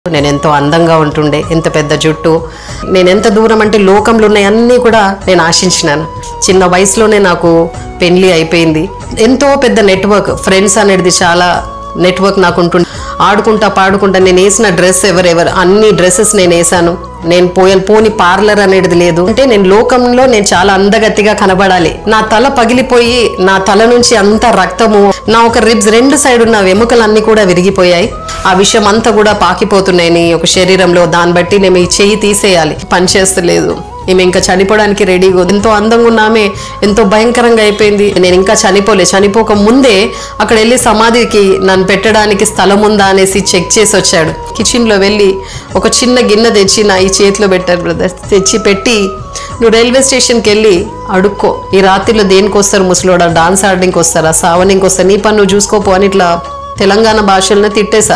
నేను ఎంతో అందంగా ఉంటుండే, ఎంత పెద్ద జుట్టు, నేను ఎంత దూరం అంటే లోకంలో ఉన్నాయన్నీ కూడా నేను ఆశించినాను. చిన్న వయసులోనే నాకు పెళ్లి అయిపోయింది. ఎంతో పెద్ద నెట్వర్క్, ఫ్రెండ్స్ అనేది చాలా నెట్వర్క్ నాకు ఉంటుంది. ఆడుకుంటా పాడుకుంటా నేను వేసిన డ్రెస్ ఎవరెవరు అన్ని డ్రెస్సెస్ నేను వేసాను. నేను పోని పార్లర్ అనేది లేదు. అంటే నేను లోకంలో నేను చాలా అందగత్తిగా కనబడాలి. నా తల పగిలిపోయి నా తల నుంచి అంత రక్తము, నా ఒక రిబ్స్ రెండు సైడ్ ఉన్న వెముకలన్నీ కూడా విరిగిపోయాయి. ఆ విషయం అంతా కూడా పాకిపోతున్నాయి నీ ఒక శరీరంలో. దాన్ని బట్టి నేను ఈ చెయ్యి తీసేయాలి, పనిచేస్తలేదు. ఈమె ఇంకా చనిపోవడానికి రెడీగా, ఎంతో అందంగా ఉన్నామే ఎంతో భయంకరంగా అయిపోయింది. నేను ఇంకా చనిపోక ముందే అక్కడ వెళ్ళి సమాధికి నన్ను పెట్టడానికి స్థలం ఉందా అనేసి చెక్ చేసి వచ్చాడు. కిచెన్లో వెళ్ళి ఒక చిన్న గిన్నె తెచ్చి నా ఈ చేతిలో పెట్టారు బ్రదర్. తెచ్చి పెట్టి, నువ్వు రైల్వే స్టేషన్కి వెళ్ళి అడుక్కో, ఈ రాత్రిలో దేనికి వస్తారు ముసలోడా, డాన్స్ ఆడడానికి వస్తారా, సావనికి వస్తారు, నీ పని నువ్వు చూసుకోపో అని ఇట్లా తెలంగాణ భాషలను తిట్టేశా.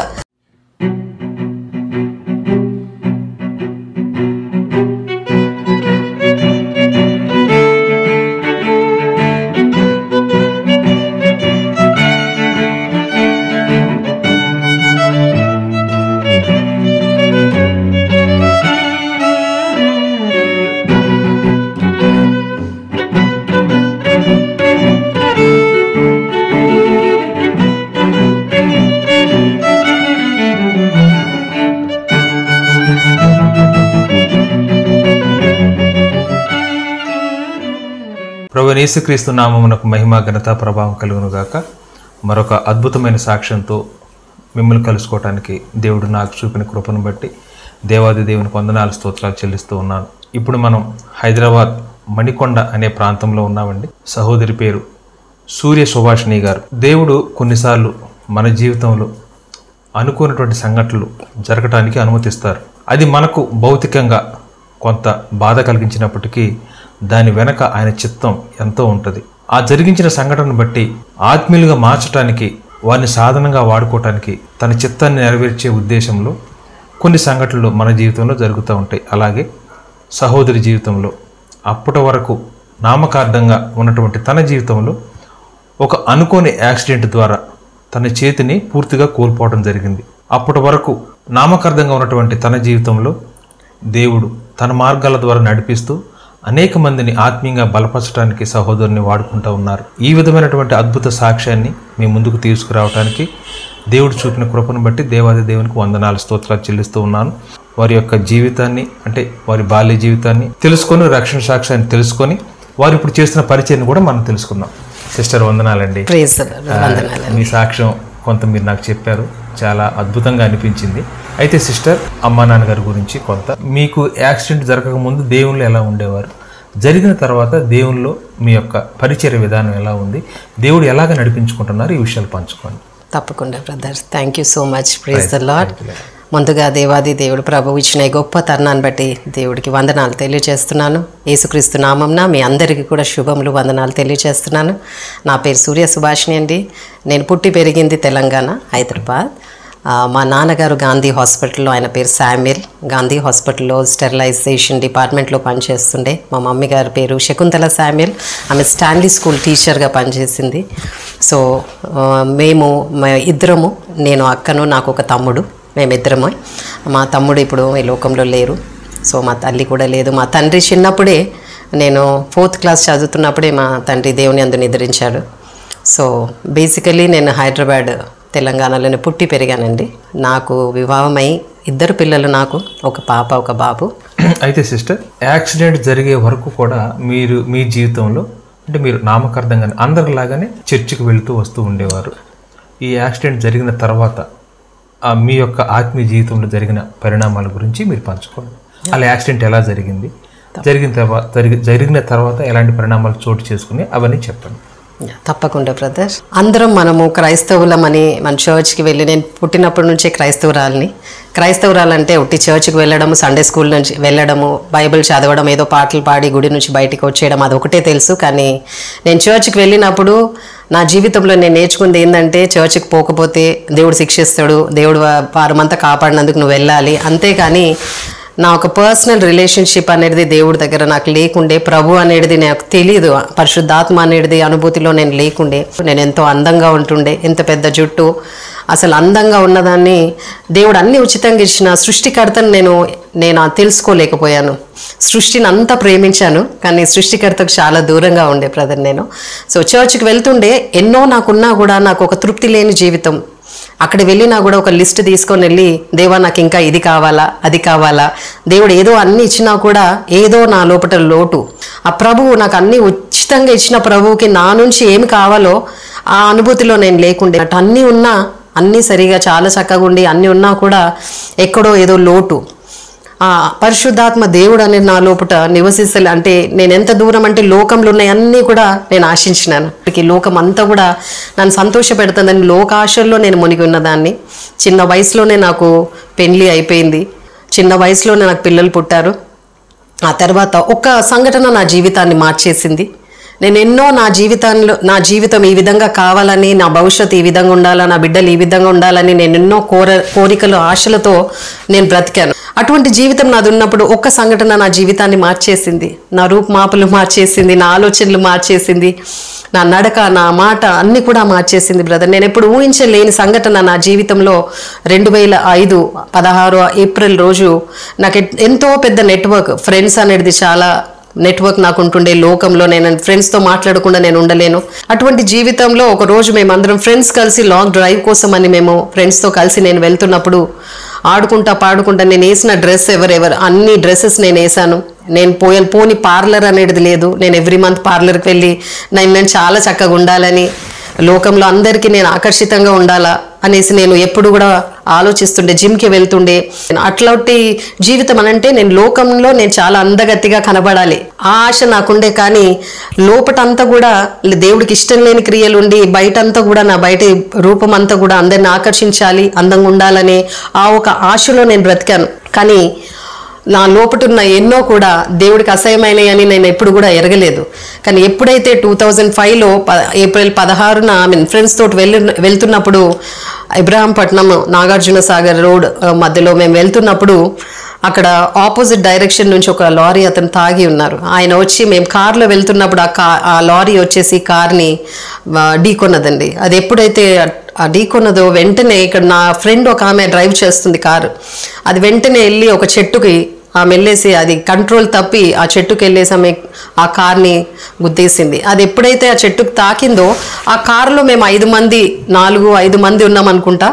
ప్రభువైన యేసుక్రీస్తు నామమునకు మహిమ ఘనత ప్రభావం కలుగును గాక. మరొక అద్భుతమైన సాక్ష్యంతో మిమ్మల్ని కలుసుకోవటానికి దేవుడు నాకు చూపిన కృపను బట్టి దేవాది దేవునికి వందనాలు స్తోత్రాలు చెల్లిస్తూ ఉన్నాను. ఇప్పుడు మనం హైదరాబాద్ మణికొండ అనే ప్రాంతంలో ఉన్నామండి. సహోదరి పేరు సూర్య సుభాషిణి గారు. దేవుడు కొన్నిసార్లు మన జీవితంలో అనుకున్నటువంటి సంఘటనలు జరగటానికి అనుమతిస్తారు. అది మనకు భౌతికంగా కొంత బాధ కలిగించినప్పటికీ దాని వెనక ఆయన చిత్తం ఎంతో ఉంటుంది. ఆ జరిగించిన సంఘటనను బట్టి ఆత్మీయులుగా మార్చడానికి, వారిని సాధనంగా వాడుకోవటానికి తన చిత్తాన్ని నెరవేర్చే ఉద్దేశంలో కొన్ని సంఘటనలు మన జీవితంలో జరుగుతూ ఉంటాయి. అలాగే సహోదరి జీవితంలో అప్పటి వరకు నామకార్థంగా ఉన్నటువంటి తన జీవితంలో ఒక అనుకోని యాక్సిడెంట్ ద్వారా తన చేతిని పూర్తిగా కోల్పోవడం జరిగింది. అప్పటి వరకు నామకార్థంగా ఉన్నటువంటి తన జీవితంలో దేవుడు తన మార్గాల ద్వారా నడిపిస్తూ అనేక మందిని ఆత్మీయంగా బలపరచడానికి సహోదరుని వాడుకుంటూ ఉన్నారు. ఈ విధమైనటువంటి అద్భుత సాక్ష్యాన్ని మీ ముందుకు తీసుకురావడానికి దేవుడు చూపిన కృపను బట్టి దేవాది దేవునికి వందనాలు స్తోత్రాలు చెల్లిస్తూ ఉన్నాను. వారి యొక్క జీవితాన్ని, అంటే వారి బాల్య జీవితాన్ని తెలుసుకొని, రక్షణ సాక్ష్యాన్ని తెలుసుకొని వారు ఇప్పుడు చేస్తున్న పరిచయాన్ని కూడా మనం తెలుసుకుందాం. సిస్టర్ వందనాలండి. మీ సాక్ష్యం కొంత మీరు నాకు చెప్పారు, చాలా అద్భుతంగా అనిపించింది. అయితే సిస్టర్, అమ్మా నాన్నగారి గురించి కొంత, మీకు యాక్సిడెంట్ జరగకముందు దేవుళ్ళు ఎలా ఉండేవారు, జరిగిన తర్వాత దేవుల్లో మీ యొక్క పరిచర్య విధానం ఎలా ఉంది, దేవుడు ఎలాగ నడిపించుకుంటున్నారు, ఈ విషయాలు పంచుకోండి. తప్పకుండా brothers, thank you so much. Praise the lord. ముందుగా దేవాది దేవుడు ప్రభువు ఇచ్చిన గొప్ప తరుణాన్ని బట్టి దేవుడికి వందనాలు తెలియజేస్తున్నాను. యేసుక్రీస్తు నామంన మీ అందరికీ కూడా శుభములు, వందనాలు తెలియజేస్తున్నాను. నా పేరు సూర్య సుభాషిణి అండి. నేను పుట్టి పెరిగింది తెలంగాణ, హైదరాబాద్. మా నాన్నగారు గాంధీ హాస్పిటల్లో, ఆయన పేరు శామ్యుల్, గాంధీ హాస్పిటల్లో స్టెరిలైజేషన్ డిపార్ట్మెంట్లో పనిచేస్తుండే. మా మమ్మీ గారి పేరు శకుంతల శామ్యుల్, ఆమె స్టాన్లీ స్కూల్ టీచర్గా పనిచేసింది. సో మేము ఇద్దరము, నేను అక్కను, నాకు ఒక తమ్ముడు, మేమిద్దరము. మా తమ్ముడు ఇప్పుడు ఈ లోకంలో లేరు. సో మా తల్లి కూడా లేదు. మా తండ్రి చిన్నప్పుడే, నేను 4th క్లాస్ చదువుతున్నప్పుడే మా తండ్రి దేవుని అందు నిద్రించాడు. సో బేసికలీ నేను హైదరాబాద్ తెలంగాణలోనే పుట్టి పెరిగానండి. నాకు వివాహమై 2 పిల్లలు, నాకు ఒక పాప ఒక బాబు. అయితే సిస్టర్, యాక్సిడెంట్ జరిగే వరకు కూడా మీరు మీ జీవితంలో, అంటే మీరు నామకార్థంగానే అందరిలాగానే చర్చికి వెళుతూ వస్తూ ఉండేవారు. ఈ యాక్సిడెంట్ జరిగిన తర్వాత మీ యొక్క ఆత్మీయ జీవితంలో జరిగిన పరిణామాల గురించి మీరు పంచుకోండి. అలా యాక్సిడెంట్ ఎలా జరిగింది, జరిగిన తర్వాత ఎలాంటి పరిణామాలు చోటు చేసుకుని అవన్నీ చెప్పండి. తప్పకుండా బ్రదర్. అందరం మనము క్రైస్తవులమని మన చర్చ్కి వెళ్ళి, నేను పుట్టినప్పటి నుంచే క్రైస్తవురాలంటే ఉట్టి చర్చ్కి వెళ్ళడము, సండే స్కూల్ నుంచి వెళ్ళడము, బైబిల్ చదవడం, ఏదో పాటలు పాడి గుడి నుంచి బయటికి వచ్చేయడం, అది ఒకటే తెలుసు. కానీ నేను చర్చ్కి వెళ్ళినప్పుడు నా జీవితంలో నేను నేర్చుకుంది ఏంటంటే, చర్చ్కి పోకపోతే దేవుడు శిక్షిస్తాడు, దేవుడు వారమంతా కాపాడినందుకు నువ్వు వెళ్ళాలి. అంతేకాని నా ఒక పర్సనల్ రిలేషన్షిప్ అనేది దేవుడి దగ్గర నాకు లేకుండే, ప్రభు అనేది నాకు తెలియదు, పరిశుద్ధాత్మ అనేది అనుభూతిలో నేను లేకుండే. నేను ఎంతో అందంగా ఉంటుండే, ఎంత పెద్ద జుట్టు, అసలు అందంగా ఉన్నదాన్ని దేవుడు అన్ని ఉచితంగా ఇచ్చిన సృష్టికర్తను నేను తెలుసుకోలేకపోయాను. సృష్టిని అంతా ప్రేమించాను, కానీ సృష్టికర్తకు చాలా దూరంగా ఉండే బ్రదర్ నేను. సో చర్చ్కి వెళ్తుండే ఎన్నో నాకున్నా కూడా నాకు ఒక తృప్తి లేని జీవితం. అక్కడ వెళ్ళినా కూడా ఒక లిస్ట్ తీసుకొని వెళ్ళి, దేవా నాకు ఇంకా ఇది కావాలా, అది కావాలా, దేవుడు ఏదో అన్ని ఇచ్చినా కూడా ఏదో నా లోపల లోటు. ఆ ప్రభువు నాకు అన్ని ఉచితంగా ఇచ్చిన ప్రభువుకి నా నుంచి ఏమి కావాలో ఆ అనుభూతిలో నేను లేకుండే. అటు అన్నీ ఉన్నా, అన్నీ సరిగా చాలా చక్కగా ఉండి అన్నీ ఉన్నా కూడా ఎక్కడో ఏదో లోటు. ఆ పరిశుద్ధాత్మ దేవుడు అనేది నా లోపల నివసిస్తలే. అంటే నేను ఎంత దూరం అంటే లోకంలో ఉన్నాయన్నీ కూడా నేను ఆశించినాను. లోకం అంతా కూడా నన్ను సంతోషపెడుతుందని లోకాశల్లో నేను మునిగి ఉన్నదాన్ని. చిన్న వయసులోనే నాకు పెళ్లి అయిపోయింది, చిన్న వయసులోనే నాకు పిల్లలు పుట్టారు. ఆ తర్వాత ఒక సంఘటన నా జీవితాన్ని మార్చేసింది. నేను ఎన్నో నా జీవితం ఈ విధంగా కావాలని, నా భవిష్యత్తు ఈ విధంగా ఉండాలని, నా బిడ్డలు ఈ విధంగా ఉండాలని నేను ఎన్నో కోరికలు ఆశలతో నేను బ్రతికాను. అటువంటి జీవితం నాది ఉన్నప్పుడు ఒక్క సంఘటన నా జీవితాన్ని మార్చేసింది. నా రూపుమాపులు మార్చేసింది, నా ఆలోచనలు మార్చేసింది, నా నడక, నా మాట అన్నీ కూడా మార్చేసింది బ్రదర్. నేను ఎప్పుడు ఊహించలేని సంఘటన నా జీవితంలో 2005 16 ఏప్రిల్ రోజు నాకు ఎంతో పెద్ద నెట్వర్క్, ఫ్రెండ్స్ అనేది చాలా నెట్వర్క్ నాకు ఉంటుండే. లోకంలో నేను ఫ్రెండ్స్తో మాట్లాడకుండా నేను ఉండలేను. అటువంటి జీవితంలో ఒక రోజు మేమందరం ఫ్రెండ్స్ కలిసి లాంగ్ డ్రైవ్ కోసం అని మేము ఫ్రెండ్స్తో కలిసి నేను వెళ్తున్నప్పుడు ఆడుకుంటా పాడుకుంటా నేను వేసిన డ్రెస్ ఎవరెవరు అన్ని డ్రెస్సెస్ నేను వేసాను. నేను పోని పార్లర్ అనేది లేదు. నేను ఎవ్రీ మంత్ పార్లర్కి వెళ్ళి నేను చాలా చక్కగా ఉండాలని, లోకంలో అందరికీ నేను ఆకర్షితంగా ఉండాలా అనేసి నేను ఎప్పుడు కూడా ఆలోచిస్తుండే. జిమ్కి వెళ్తుండే. అట్లాంటి జీవితం అనంటే నేను లోకంలో నేను చాలా అందగత్తిగా కనబడాలి ఆ ఆశ నాకుండే. కానీ లోపటంతా కూడా దేవుడికి ఇష్టం లేని క్రియలు ఉండి బయటంతా కూడా నా బయట రూపం అంతా కూడా అందరిని ఆకర్షించాలి, అందంగా ఉండాలనే ఆ ఒక ఆశలో నేను బ్రతికాను. కానీ నా లోపటున్న ఎన్నో కూడా దేవుడికి అసహ్యమైనవి అని నేను ఎప్పుడు కూడా ఎరగలేదు. కానీ ఎప్పుడైతే 2005లో ఏప్రిల్ 16న ఫ్రెండ్స్ తోటి వెళ్తున్నప్పుడు ఇబ్రాహీంపట్నం నాగార్జున సాగర్ రోడ్ మధ్యలో మేము వెళ్తున్నప్పుడు అక్కడ ఆపోజిట్ డైరెక్షన్ నుంచి ఒక లారీ అతను తాగి ఉన్నారు. ఆయన వచ్చి మేము కార్లో వెళ్తున్నప్పుడు ఆ లారీ వచ్చేసి కార్ని ఢీకొన్నదండి. అది ఎప్పుడైతే ఆ ఢీకొన్నదో వెంటనే ఇక్కడ నా ఫ్రెండ్ ఒక ఆమె డ్రైవ్ చేస్తుంది కారు, అది వెంటనే వెళ్ళి ఒక చెట్టుకి ఆమె వెళ్ళేసి అది కంట్రోల్ తప్పి ఆ చెట్టుకి వెళ్ళేసి ఆమె ఆ కార్ని గుద్దేసింది. అది ఎప్పుడైతే ఆ చెట్టుకు తాకిందో ఆ కారులో మేము 5 మంది ఉన్నాం అనుకుంటా.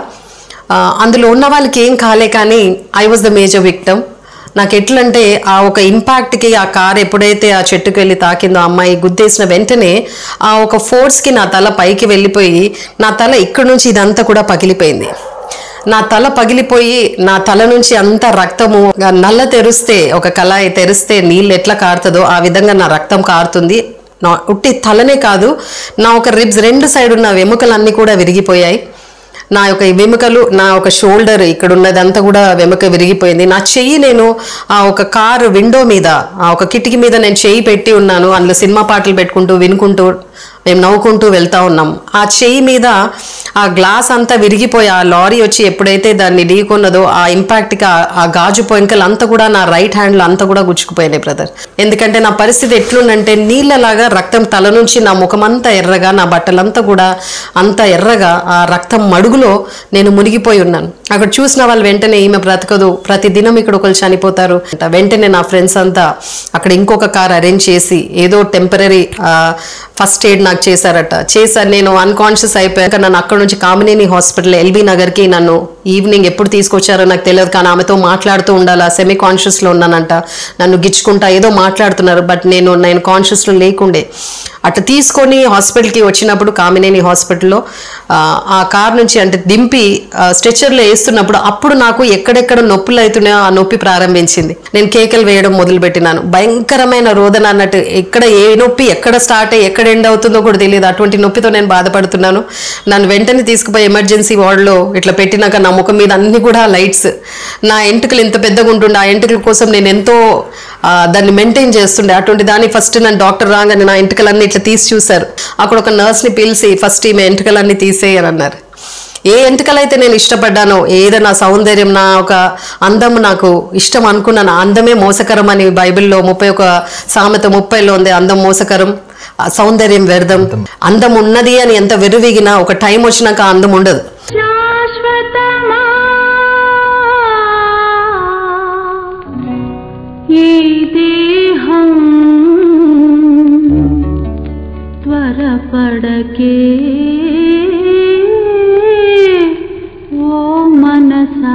అందులో ఉన్న వాళ్ళకి ఏం కాలే, కానీ I was the major victim. నాకు ఎట్లంటే ఆ ఒక ఇంపాక్ట్కి ఆ కార్ ఎప్పుడైతే ఆ చెట్టుకు వెళ్ళి తాకిందో అమ్మాయి గుద్దేసిన వెంటనే ఆ ఒక ఫోర్స్కి నా తల పైకి వెళ్ళిపోయి నా తల ఇక్కడ నుంచి ఇదంతా కూడా పగిలిపోయింది. నా తల పగిలిపోయి నా తల నుంచి అంత రక్తము, నల్ల తెరిస్తే ఒక కళాయి తెరిస్తే నీళ్ళు ఎట్లా కారుతుందో ఆ విధంగా నా రక్తం కారుతుంది. నా ఉట్టి తలనే కాదు, నా ఒక రిబ్స్ 2 సైడ్ ఉన్న వెముకలన్నీ కూడా విరిగిపోయాయి. నా యొక్క వెముకలు, నా ఒక షోల్డర్ ఇక్కడ ఉన్నదంతా కూడా వెముక విరిగిపోయింది. నా చెయ్యి నేను ఆ ఒక కారు విండో మీద, ఆ ఒక కిటికీ మీద నేను చెయ్యి పెట్టి ఉన్నాను. అందులో సినిమా పాటలు పెట్టుకుంటూ వినుకుంటూ మేము నవ్వుకుంటూ వెళ్తూ ఉన్నాం. ఆ చెయ్యి మీద ఆ గ్లాస్ అంతా విరిగిపోయి ఆ లారీ వచ్చి ఎప్పుడైతే దాన్ని ఢీకొన్నదో ఆ ఇంపాక్ట్కి ఆ గాజు పొంకలు అంతా కూడా నా రైట్ హ్యాండ్లో అంతా కూడా గుచ్చుకుపోయినాయి బ్రదర్. ఎందుకంటే నా పరిస్థితి ఎట్లుందంటే నీళ్ళలాగా రక్తం తల నుంచి నా ముఖం అంతా ఎర్రగా, నా బట్టలంతా కూడా అంత ఎర్రగా ఆ రక్తం మడుగులో నేను మునిగిపోయి ఉన్నాను. అక్కడ చూసిన వాళ్ళు వెంటనే ఈమె బ్రతకదు, ప్రతిదినం ఇక్కడ ఒకరు చనిపోతారు. వెంటనే నా ఫ్రెండ్స్ అంతా అక్కడ ఇంకొక కార్ అరేంజ్ చేసి ఏదో టెంపరీ ఫస్ట్ ఎయిడ్ నాకు చేశారట. నేను అన్కాన్షియస్ అయిపోయాక నన్ను అక్కడ నుంచి కామినేని హాస్పిటల్ ఎల్బీ నగర్కి నన్ను ఈవినింగ్ ఎప్పుడు తీసుకొచ్చారో నాకు తెలియదు, కానీ ఆమెతో మాట్లాడుతూ ఉండాలా, సెమీ కాన్షియస్లో ఉన్నానంట. నన్ను గిచ్చుకుంటా ఏదో మాట్లాడుతున్నారు, బట్ నేను కాన్షియస్లో లేకుండే. అట్లా తీసుకొని హాస్పిటల్కి వచ్చినప్పుడు కామినేని హాస్పిటల్లో ఆ కార్ నుంచి అంటే దింపి స్ట్రెచర్లో వేస్తున్నప్పుడు అప్పుడు నాకు ఎక్కడెక్కడ నొప్పులు అవుతున్నాయో ఆ నొప్పి ప్రారంభించింది. నేను కేకలు వేయడం మొదలుపెట్టినాను. భయంకరమైన రోదన అన్నట్టు, ఎక్కడ ఏ నొప్పి ఎక్కడ స్టార్ట్ అయ్యి ఎక్కడ ఎండ్ అవుతుందో కూడా తెలియదు. అటువంటి నొప్పితో నేను బాధపడుతున్నాను. నన్ను వెంటనే తీసుకుపోయి ఎమర్జెన్సీ వార్డులో ఇట్లా పెట్టినాక నా ముఖం మీద అన్ని కూడా లైట్స్, నా ఎంటుకలు ఎంత పెద్దగా ఉంటుండే, ఆ ఎంటుకల కోసం నేను ఎంతో దాన్ని మెయింటైన్ చేస్తుండే. అటువంటి దాన్ని ఫస్ట్ నన్ను డాక్టర్ రాగానే నా ఎంటుకలన్నీ ఇట్లా తీసి చూశారు. అక్కడ ఒక నర్స్ని పిలిచి ఫస్ట్ ఈమె ఎంటుకలన్నీ తీసేయని అన్నారు. ఏ ఎంటుకలైతే నేను ఇష్టపడ్డానో, ఏదైనా సౌందర్యం, నా ఒక అందం నాకు ఇష్టం అనుకున్నాను. అందమే మోసకరం అని బైబిల్లో 31 సామెత 30లో ఉంది. అందం మోసకరం, సౌందర్యం వ్యర్థం. అందం ఉన్నది అని ఎంత వెరువిగినా ఒక టైం వచ్చినాక అందం ఉండదు. త్వరపడకే ఓ మనసా.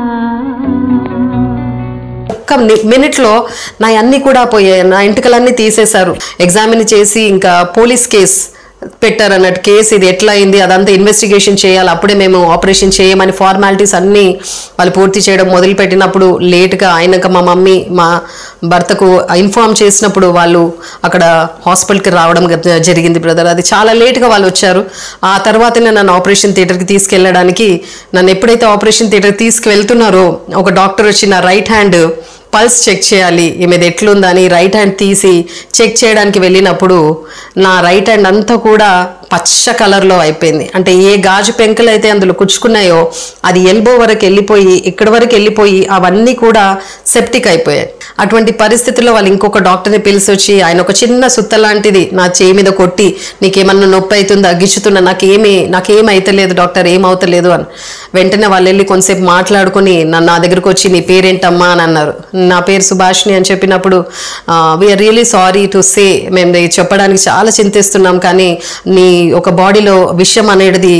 ఒక్క మినిట్లో నా అన్నీ కూడా పోయాయి. నా ఇంటికలన్నీ తీసేశారు. ఎగ్జామిన్ చేసి ఇంకా పోలీస్ కేస్ పెట్టారు అన్నట్టు. కేసు ఇది ఎట్లా అయింది అదంతా ఇన్వెస్టిగేషన్ చేయాలి, అప్పుడే మేము ఆపరేషన్ చేయమని ఫార్మాలిటీస్ అన్నీ వాళ్ళు పూర్తి చేయడం మొదలుపెట్టినప్పుడు లేట్గా అయినాక మా మమ్మీ మా భర్తకు ఇన్ఫార్మ్ చేసినప్పుడు వాళ్ళు అక్కడ హాస్పిటల్కి రావడం జరిగింది బ్రదర్. అది చాలా లేట్గా వాళ్ళు వచ్చారు. ఆ తర్వాతనే నన్ను ఆపరేషన్ థియేటర్కి తీసుకెళ్ళడానికి, నన్ను ఎప్పుడైతే ఆపరేషన్ థియేటర్కి తీసుకువెళ్తున్నారో ఒక డాక్టర్ వచ్చి నా రైట్ హ్యాండ్ పల్స్ చెక్ చేయాలి ఈమెది ఎట్లుందని రైట్ హ్యాండ్ తీసి చెక్ చేయడానికి వెళ్ళినప్పుడు నా రైట్ హ్యాండ్ అంతా కూడా పచ్చ కలర్లో అయిపోయింది. అంటే ఏ గాజు పెంకులు అయితే అందులో కుచ్చుకున్నాయో అది ఎల్బో వరకు వెళ్ళిపోయి ఇక్కడి వరకు వెళ్ళిపోయి అవన్నీ కూడా సెప్టిక్ అయిపోయాయి. అటువంటి పరిస్థితుల్లో వాళ్ళు ఇంకొక డాక్టర్ని పిలిచి వచ్చి ఆయన ఒక చిన్న సుత్త లాంటిది నా చేయి మీద కొట్టి నీకేమన్నా నొప్పి అవుతుందా అగ్గిచ్చుతున్నా, నాకేం అవుతలేదు డాక్టర్, ఏమవుతలేదు అని. వెంటనే వాళ్ళు వెళ్ళి కొంతసేపు మాట్లాడుకుని నా దగ్గరకు వచ్చి నీ పేరేంటమ్మా అని అన్నారు. నా పేరు సుభాష్ని అని చెప్పినప్పుడు we are really sorry to say, మేము చెప్పడానికి చాలా చింతిస్తున్నాం, కానీ నీ ఒక బాడీలో విషం అనేది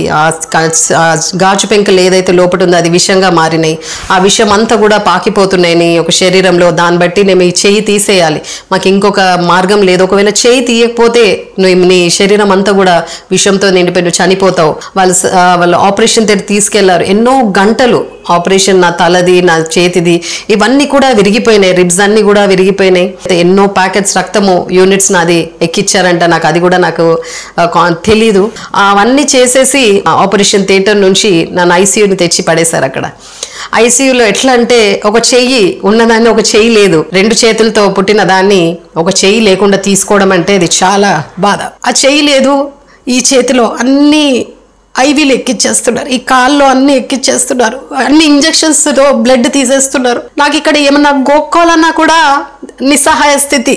గాజు పెంకులు ఏదైతే లోపల ఉందో అది విషంగా మారినాయి, ఆ విషం అంతా కూడా పాకిపోతున్నాయి నీ ఒక శరీరంలో, దాన్ని బట్టి మేము ఈ చెయ్యి తీసేయాలి, మాకు ఇంకొక మార్గం లేదు, ఒకవేళ చెయ్యి తీయకపోతే నువ్వు నీ శరీరం అంతా కూడా విషంతో నిండిపోయి నువ్వు చనిపోతావు. వాళ్ళు ఆపరేషన్ థియేటర్ తీసుకెళ్లారు. ఎన్నో గంటలు ఆపరేషన్, నా తలది నా చేతిది ఇవన్నీ కూడా విరిగిపోయినాయి, రిబ్స్ అన్ని కూడా విరిగిపోయినాయి. ఎన్నో ప్యాకెట్స్ రక్తము యూనిట్స్ నాది ఎక్కిచ్చారంట, నాకు అది కూడా నాకు తెలీదు. అవన్నీ చేసేసి ఆపరేషన్ థియేటర్ నుంచి నన్ను ఐసీయూని తెచ్చి పడేశారు. అక్కడ ఐసీయూలో ఎట్లా అంటే ఒక చెయ్యి ఉన్నదాన్ని ఒక చెయ్యి లేదు, 2 చేతులతో పుట్టిన దాన్ని ఒక చెయ్యి లేకుండా తీసుకోవడం అంటే అది చాలా బాధ. ఆ చెయ్యి లేదు, ఈ చేతిలో అన్ని ఐవీలు ఎక్కిచ్చేస్తున్నారు, ఈ కాల్లో అన్ని ఎక్కిచ్చేస్తున్నారు, అన్ని ఇంజెక్షన్స్ తో బ్లడ్ తీసేస్తున్నారు. నాకు ఇక్కడ ఏమన్నా గోక్కోవాలన్నా కూడా నిస్సహాయ స్థితి.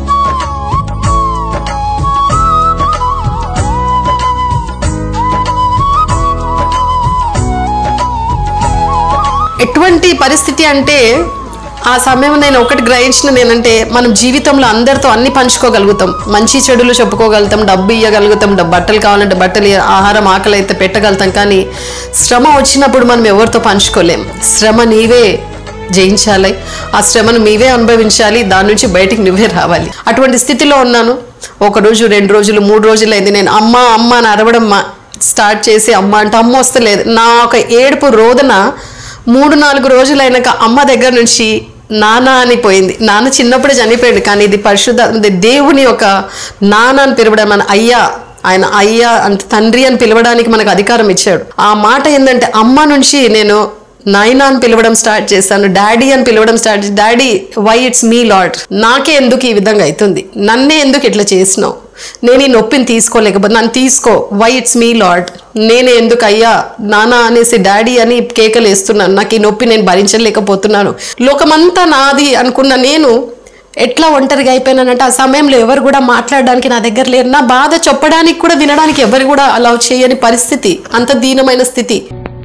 ఎటువంటి పరిస్థితి అంటే ఆ సమయం నేను ఒకటి గ్రహించిన నేనంటే మనం జీవితంలో అందరితో అన్ని పంచుకోగలుగుతాం, మంచి చెడులు చెప్పుకోగలుగుతాం, డబ్బు ఇవ్వగలుగుతాం, బట్టలు కావాలంటే బట్టలు, ఆహారం ఆకలి అయితే పెట్టగలుగుతాం, కానీ శ్రమ వచ్చినప్పుడు మనం ఎవరితో పంచుకోలేం. శ్రమ నీవే జయించాలి, ఆ శ్రమను నీవే అనుభవించాలి, దాని నుంచి బయటికి నువ్వే రావాలి. అటువంటి స్థితిలో ఉన్నాను. 1 రోజు 2 రోజులు 3 రోజులు అయింది. నేను అమ్మ అమ్మ అని అరవడం స్టార్ట్ చేసి అమ్మ అంటే అమ్మ వస్తలేదు. నా ఒక ఏడుపు రోదన 3-4 రోజులు అయినాక అమ్మ దగ్గర నుంచి నాన్న అని పోయింది. నాన్న చిన్నప్పుడే చనిపోయాడు, కానీ ఇది పరిశుద్ధ దేవుని ఒక నాన్న అని పిలవడం, మన అయ్యా, ఆయన అయ్యా అంటే తండ్రి అని పిలవడానికి మనకు అధికారం ఇచ్చాడు. ఆ మాట ఏంటంటే అమ్మ నుంచి నేను నాయనా అని పిలవడం స్టార్ట్ చేశాను, డాడీ అని పిలవడం స్టార్ట్ చేసి, daddy why it's me lord, నాకే ఎందుకు ఈ విధంగా అవుతుంది, నన్నే ఎందుకు ఇట్లా చేసినావు, నేను ఈ నొప్పిని తీసుకోలేకపోతే నన్ను తీసుకో, వై ఇట్స్ మీ లార్డ్, నేనే ఎందుకు అయ్యా నానా అనేసి డాడీ అని కేకలు వేస్తున్నాను, నాకు ఈ నొప్పి నేను భరించలేకపోతున్నాను, లోకమంతా నాది అనుకున్న నేను ఎట్లా ఒంటరిగా అయిపోయినానంటే ఆ సమయంలో ఎవరు కూడా మాట్లాడడానికి నా దగ్గర లేరు, నా బాధ చెప్పడానికి కూడా వినడానికి ఎవరు కూడా అలా చేయని పరిస్థితి, అంత దీనమైన స్థితి.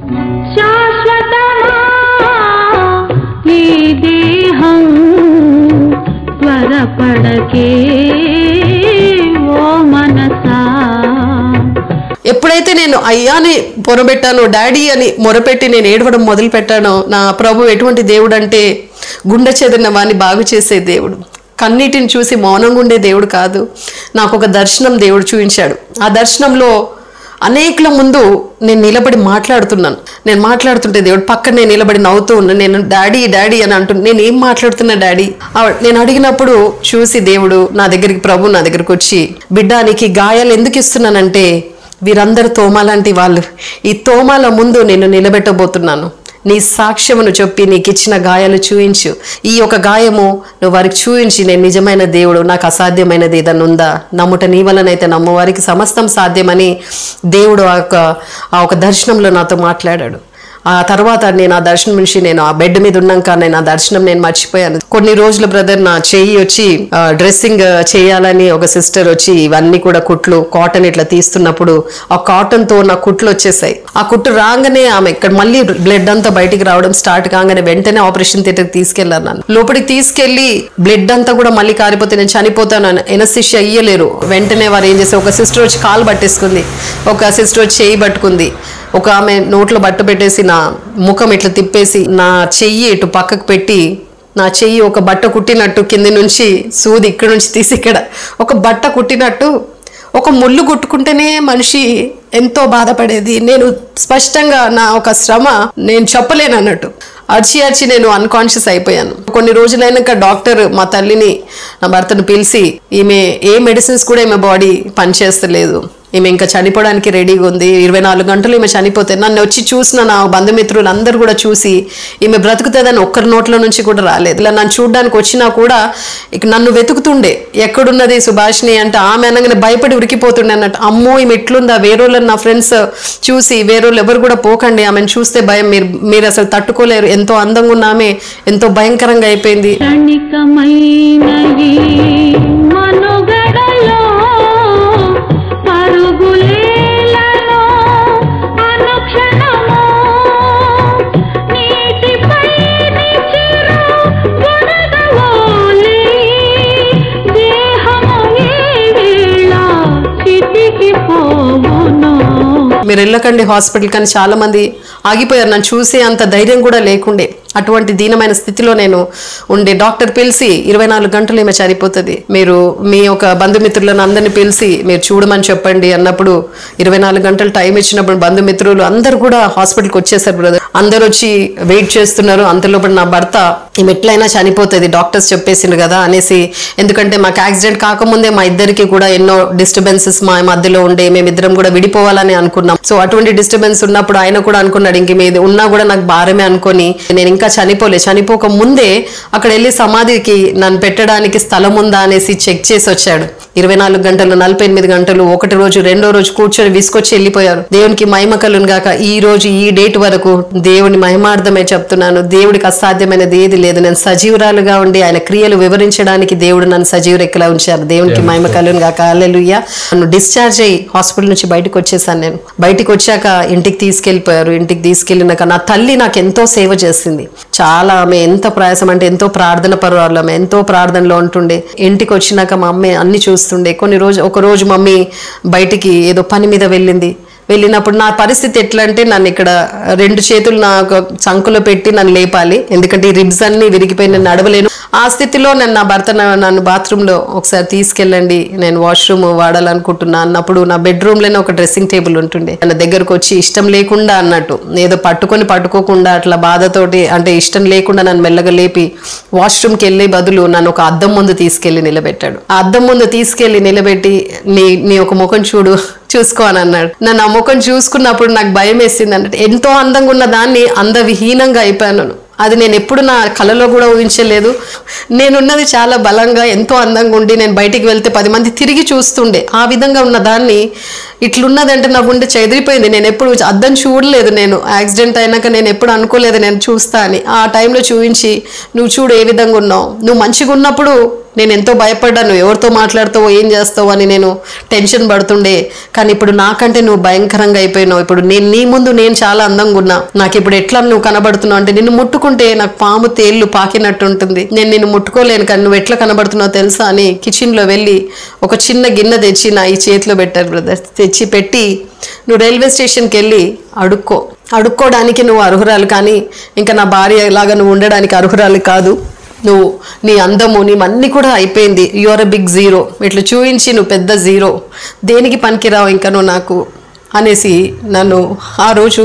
ఈ దేహం త్వరపడకే ఓ మనసా. ఎప్పుడైతే నేను అయ్యాని మొరపెట్టానో, డాడీ అని మొరపెట్టి నేను ఏడవడం మొదలు పెట్టానో, నా ప్రభు ఎటువంటి దేవుడు అంటే గుండె చెదిరిన వాడిని బాగు చేసే దేవుడు, కన్నీటిని చూసి మౌనంగా ఉండే దేవుడు కాదు. నాకు ఒక దర్శనం దేవుడు చూపించాడు. ఆ దర్శనంలో అనేకుల ముందు నేను నిలబడి మాట్లాడుతున్నాను. నేను మాట్లాడుతుంటే దేవుడు పక్కనే నిలబడి నవ్వుతూ ఉన్నాను. నేను డాడీ డాడీ అని అంటున్నాను. నేను ఏం మాట్లాడుతున్నా డాడీ? నేను అడిగినప్పుడు చూసి దేవుడు నా దగ్గరికి, ప్రభు నా దగ్గరికి వచ్చి, బిడ్డ నీకు గాయాలు ఎందుకు ఇస్తున్నానంటే వీరందరూ తోమాలాంటి వాళ్ళు, ఈ తోమాల ముందు నేను నిలబెట్టబోతున్నాను, నీ సాక్ష్యమును చెప్పి నీకు ఇచ్చిన గాయాలు చూయించు, ఈ ఒక గాయము నువ్వు వారికి చూయించి, నేను నిజమైన దేవుడు, నాకు అసాధ్యమైనది ఏదన్నా ఉందా, నమ్ముట నీ వలనైతే నమ్ము వారికి సమస్తం సాధ్యమని దేవుడు ఆ ఒక దర్శనంలో నాతో మాట్లాడాడు. ఆ తర్వాత నేను ఆ దర్శనం నుంచి నేను ఆ బెడ్ మీద ఉన్నాక నేను ఆ దర్శనం నేను మర్చిపోయాను. కొన్ని రోజుల బ్రదర్ నా చెయ్యి వచ్చి డ్రెస్సింగ్ చేయాలని ఒక సిస్టర్ వచ్చి ఇవన్నీ కూడా కుట్లు కాటన్ ఇట్లా తీస్తున్నప్పుడు ఆ కాటన్ తో నా కుట్లు వచ్చేసాయి. ఆ కుట్టు రాగానే ఆమె ఇక్కడ మళ్ళీ బ్లడ్ అంతా బయటికి రావడం స్టార్ట్ కాగానే వెంటనే ఆపరేషన్ థియేటర్కి తీసుకెళ్లారు. నన్ను లోపలికి తీసుకెళ్లి బ్లడ్ అంతా కూడా మళ్ళీ కారిపోతే నేను చనిపోతాను, ఎనస్థీషియా ఇయ్యలేరు. వెంటనే వారు ఏం చేస్తారు, ఒక సిస్టర్ వచ్చి కాలు పట్టేసుకుంది, ఒక సిస్టర్ వచ్చి చెయ్యి పట్టుకుంది, ఒక ఆమె నోట్లో బట్ట పెట్టేసి నా ముఖం ఇట్లా తిప్పేసి నా చెయ్యి ఇటు పక్కకు పెట్టి నా చెయ్యి ఒక బట్ట కుట్టినట్టు కింది నుంచి సూది ఇక్కడ నుంచి తీసి ఇక్కడ ఒక బట్ట కుట్టినట్టు ఒక ముళ్ళు కుట్టుకుంటేనే మనిషి ఎంతో బాధపడేది. నేను స్పష్టంగా నా ఒక శ్రమ నేను చెప్పలేను అన్నట్టు అరిచి నేను అన్కాన్షియస్ అయిపోయాను. కొన్ని రోజులైనాక డాక్టర్ మా తల్లిని నా భర్తను పిలిచి ఈమె ఏ మెడిసిన్స్ కూడా ఈమె బాడీ పనిచేస్తలేదు, ఈమె ఇంకా చనిపోవడానికి రెడీగా ఉంది, 24 గంటలు ఈమె చనిపోతే నన్ను వచ్చి చూసిన నా బంధుమిత్రులు అందరూ కూడా చూసి ఈమె బ్రతుకుతుందని ఒక్కరి నోట్ల నుంచి కూడా రాలేదు. ఇలా నన్ను చూడడానికి వచ్చినా కూడా ఇక నన్ను వెతుకుతుండే, ఎక్కడున్నది సుభాషిణి అంటే ఆమె అనగానే భయపడి ఉరికిపోతుండే అన్నట్టు. అమ్మో ఈమె ఎట్లుందా, వేరేళ్ళని నా ఫ్రెండ్స్ చూసి వేరేళ్ళు ఎవరు కూడా పోకండి, ఆమెను చూస్తే భయం, మీరు అసలు తట్టుకోలేరు, ఎంతో అందంగా ఉన్న ఆమె ఎంతో భయంకరంగా అయిపోయింది. మీరు వెళ్ళకండి హాస్పిటల్ కానీ చాలా మంది ఆగిపోయారు, నన్ను చూసే అంత ధైర్యం కూడా లేకుండే. అటువంటి దీనమైన స్థితిలో నేను ఉండే. డాక్టర్ పిలిచి 24 గంటలు ఈమె చనిపోతుంది, మీరు మీ ఒక బంధుమిత్రులను అందరినీ పిలిచి మీరు చూడమని చెప్పండి అన్నప్పుడు 24 గంటలు టైం ఇచ్చినప్పుడు బంధుమిత్రులు అందరు కూడా హాస్పిటల్కి వచ్చేసారు బ్రదర్. అందరు వచ్చి వెయిట్ చేస్తున్నారు. అంతలోపల నా భర్త ఈమె ఎట్లయినా చనిపోతుంది డాక్టర్స్ చెప్పేసిండు కదా అనేసి, ఎందుకంటే మాకు యాక్సిడెంట్ కాకముందే మా ఇద్దరికి కూడా ఎన్నో డిస్టర్బెన్సెస్ మా మధ్యలో ఉండే, మేమిద్దరం కూడా విడిపోవాలని అనుకున్నాం. సో అటువంటి డిస్టర్బెన్స్ ఉన్నప్పుడు ఆయన కూడా అనుకున్నాడు ఇంక మీద ఉన్నా కూడా నాకు భారమే అనుకొని నేను ఇంకా చనిపోక ముందే అక్కడ వెళ్ళి సమాధికి నన్ను పెట్టడానికి స్థలం ఉందా అనేసి చెక్ చేసి వచ్చాడు. 24 గంటలు 48 గంటలు ఒకటి రోజు రెండో రోజు కూర్చొని విసుకొచ్చి వెళ్ళిపోయారు. దేవునికి మహిమ కలుగును గాక. ఈ రోజు ఈ డేట్ వరకు దేవుని మహిమార్థమే చెప్తున్నాను, దేవుడికి అసాధ్యమైనది ఏది లేదు. నేను సజీవురాలుగా ఉండి ఆయన క్రియలు వివరించడానికి దేవుడు నన్ను సజీవురెక్కలా ఉంచారు. దేవునికి మహిమ కలుగును గాక. హల్లెలూయా. నన్ను డిశ్చార్జ్ అయ్యి హాస్పిటల్ నుంచి బయటకు వచ్చేసాను. నేను బయటికి వచ్చాక ఇంటికి తీసుకెళ్లిపోయారు. ఇంటికి తీసుకెళ్ళినాక నా తల్లి నాకు ఎంతో సేవ చేసింది. చాలా ఆమె ఎంత ప్రయాసం అంటే ఎంతో ప్రార్థన పరురాలు, ఆమె ఎంతో ప్రార్థనలో ఉంటుండే. ఇంటికి వచ్చినాక మా అమ్మ అన్ని చూస్తుండే. ఒక రోజు మమ్మీ బయటికి ఏదో పని మీద వెళ్ళినప్పుడు నా పరిస్థితి ఎట్లా అంటే నన్ను ఇక్కడ 2 చేతులు నా చంకులో పెట్టి నన్ను లేపాలి, ఎందుకంటే ఈ రిబ్స్ అన్ని విరిగిపోయి నేను నడవలేను. ఆ స్థితిలో నా భర్త నన్ను బాత్రూంలో ఒకసారి తీసుకెళ్ళండి, నేను వాష్రూమ్ వాడాలనుకుంటున్నా అన్నప్పుడు నా బెడ్రూమ్లోనే ఒక డ్రెస్సింగ్ టేబుల్ ఉంటుండే. నా దగ్గరకు వచ్చి ఇష్టం లేకుండా అన్నట్టు ఏదో పట్టుకోకుండా అట్లా బాధతోటి అంటే ఇష్టం లేకుండా నన్ను మెల్లగా లేపి వాష్రూమ్కి వెళ్ళే బదులు నన్ను ఒక అద్దం ముందు తీసుకెళ్లి నిలబెట్టాడు. ఆ అద్దం ముందు తీసుకెళ్లి నిలబెట్టి నీ ఒక ముఖం చూసుకో అని అన్నాడు. నన్ను ఆ ముఖం చూసుకున్నప్పుడు నాకు భయం వేసింది అన్నట్టు. ఎంతో అందంగా ఉన్న దాన్ని అందవిహీనంగా అయిపోయాను. అది నేను ఎప్పుడు నా కళలో కూడా ఊహించలేదు. నేనున్నది చాలా బలంగా ఎంతో అందంగా ఉండి నేను బయటికి వెళ్తే 10 మంది తిరిగి చూస్తుండే. ఆ విధంగా ఉన్న దాన్ని ఇట్లున్నదంటే నా గుండె చెదిరిపోయింది. నేను ఎప్పుడు అద్దం చూడలేదు. నేను యాక్సిడెంట్ అయినాక నేను ఎప్పుడు అనుకోలేదు నేను చూస్తా అని. ఆ టైంలో చూపించి నువ్వు చూడు ఏ విధంగా ఉన్నావు, నువ్వు మంచిగా ఉన్నప్పుడు నేను ఎంతో భయపడ్డాను, ఎవరితో మాట్లాడతావో ఏం చేస్తావో అని నేను టెన్షన్ పడుతుండే. కానీ ఇప్పుడు నాకంటే నువ్వు భయంకరంగా అయిపోయినావు. ఇప్పుడు నీ ముందు నేను చాలా అందంగా ఉన్నా. నాకు ఇప్పుడు ఎట్లా నువ్వు కనబడుతున్నావు అంటే నిన్ను ముట్టుకుంటే నాకు పాము తేళ్లు పాకినట్టు ఉంటుంది. నేను నిన్ను ముట్టుకోలేను కానీ నువ్వు ఎట్లా కనబడుతున్నావు తెలుసా అని కిచెన్లో వెళ్ళి ఒక చిన్న గిన్నె తెచ్చి నా ఈ చేతిలో పెట్టారు బ్రదర్. తెచ్చి పెట్టి నువ్వు రైల్వే స్టేషన్కి వెళ్ళి అడుక్కోవడానికి నువ్వు అర్హురాలు, కానీ ఇంకా నా భార్య లాగా నువ్వు ఉండడానికి అర్హురాలు కాదు. నువ్వు నీ అందము నీవన్నీ కూడా అయిపోయింది. You are a big zero. ఇట్లా చూపించి నువ్వు పెద్ద జీరో, దేనికి పనికిరావు ఇంకా నువ్వు నాకు అనేసి నన్ను ఆ రోజు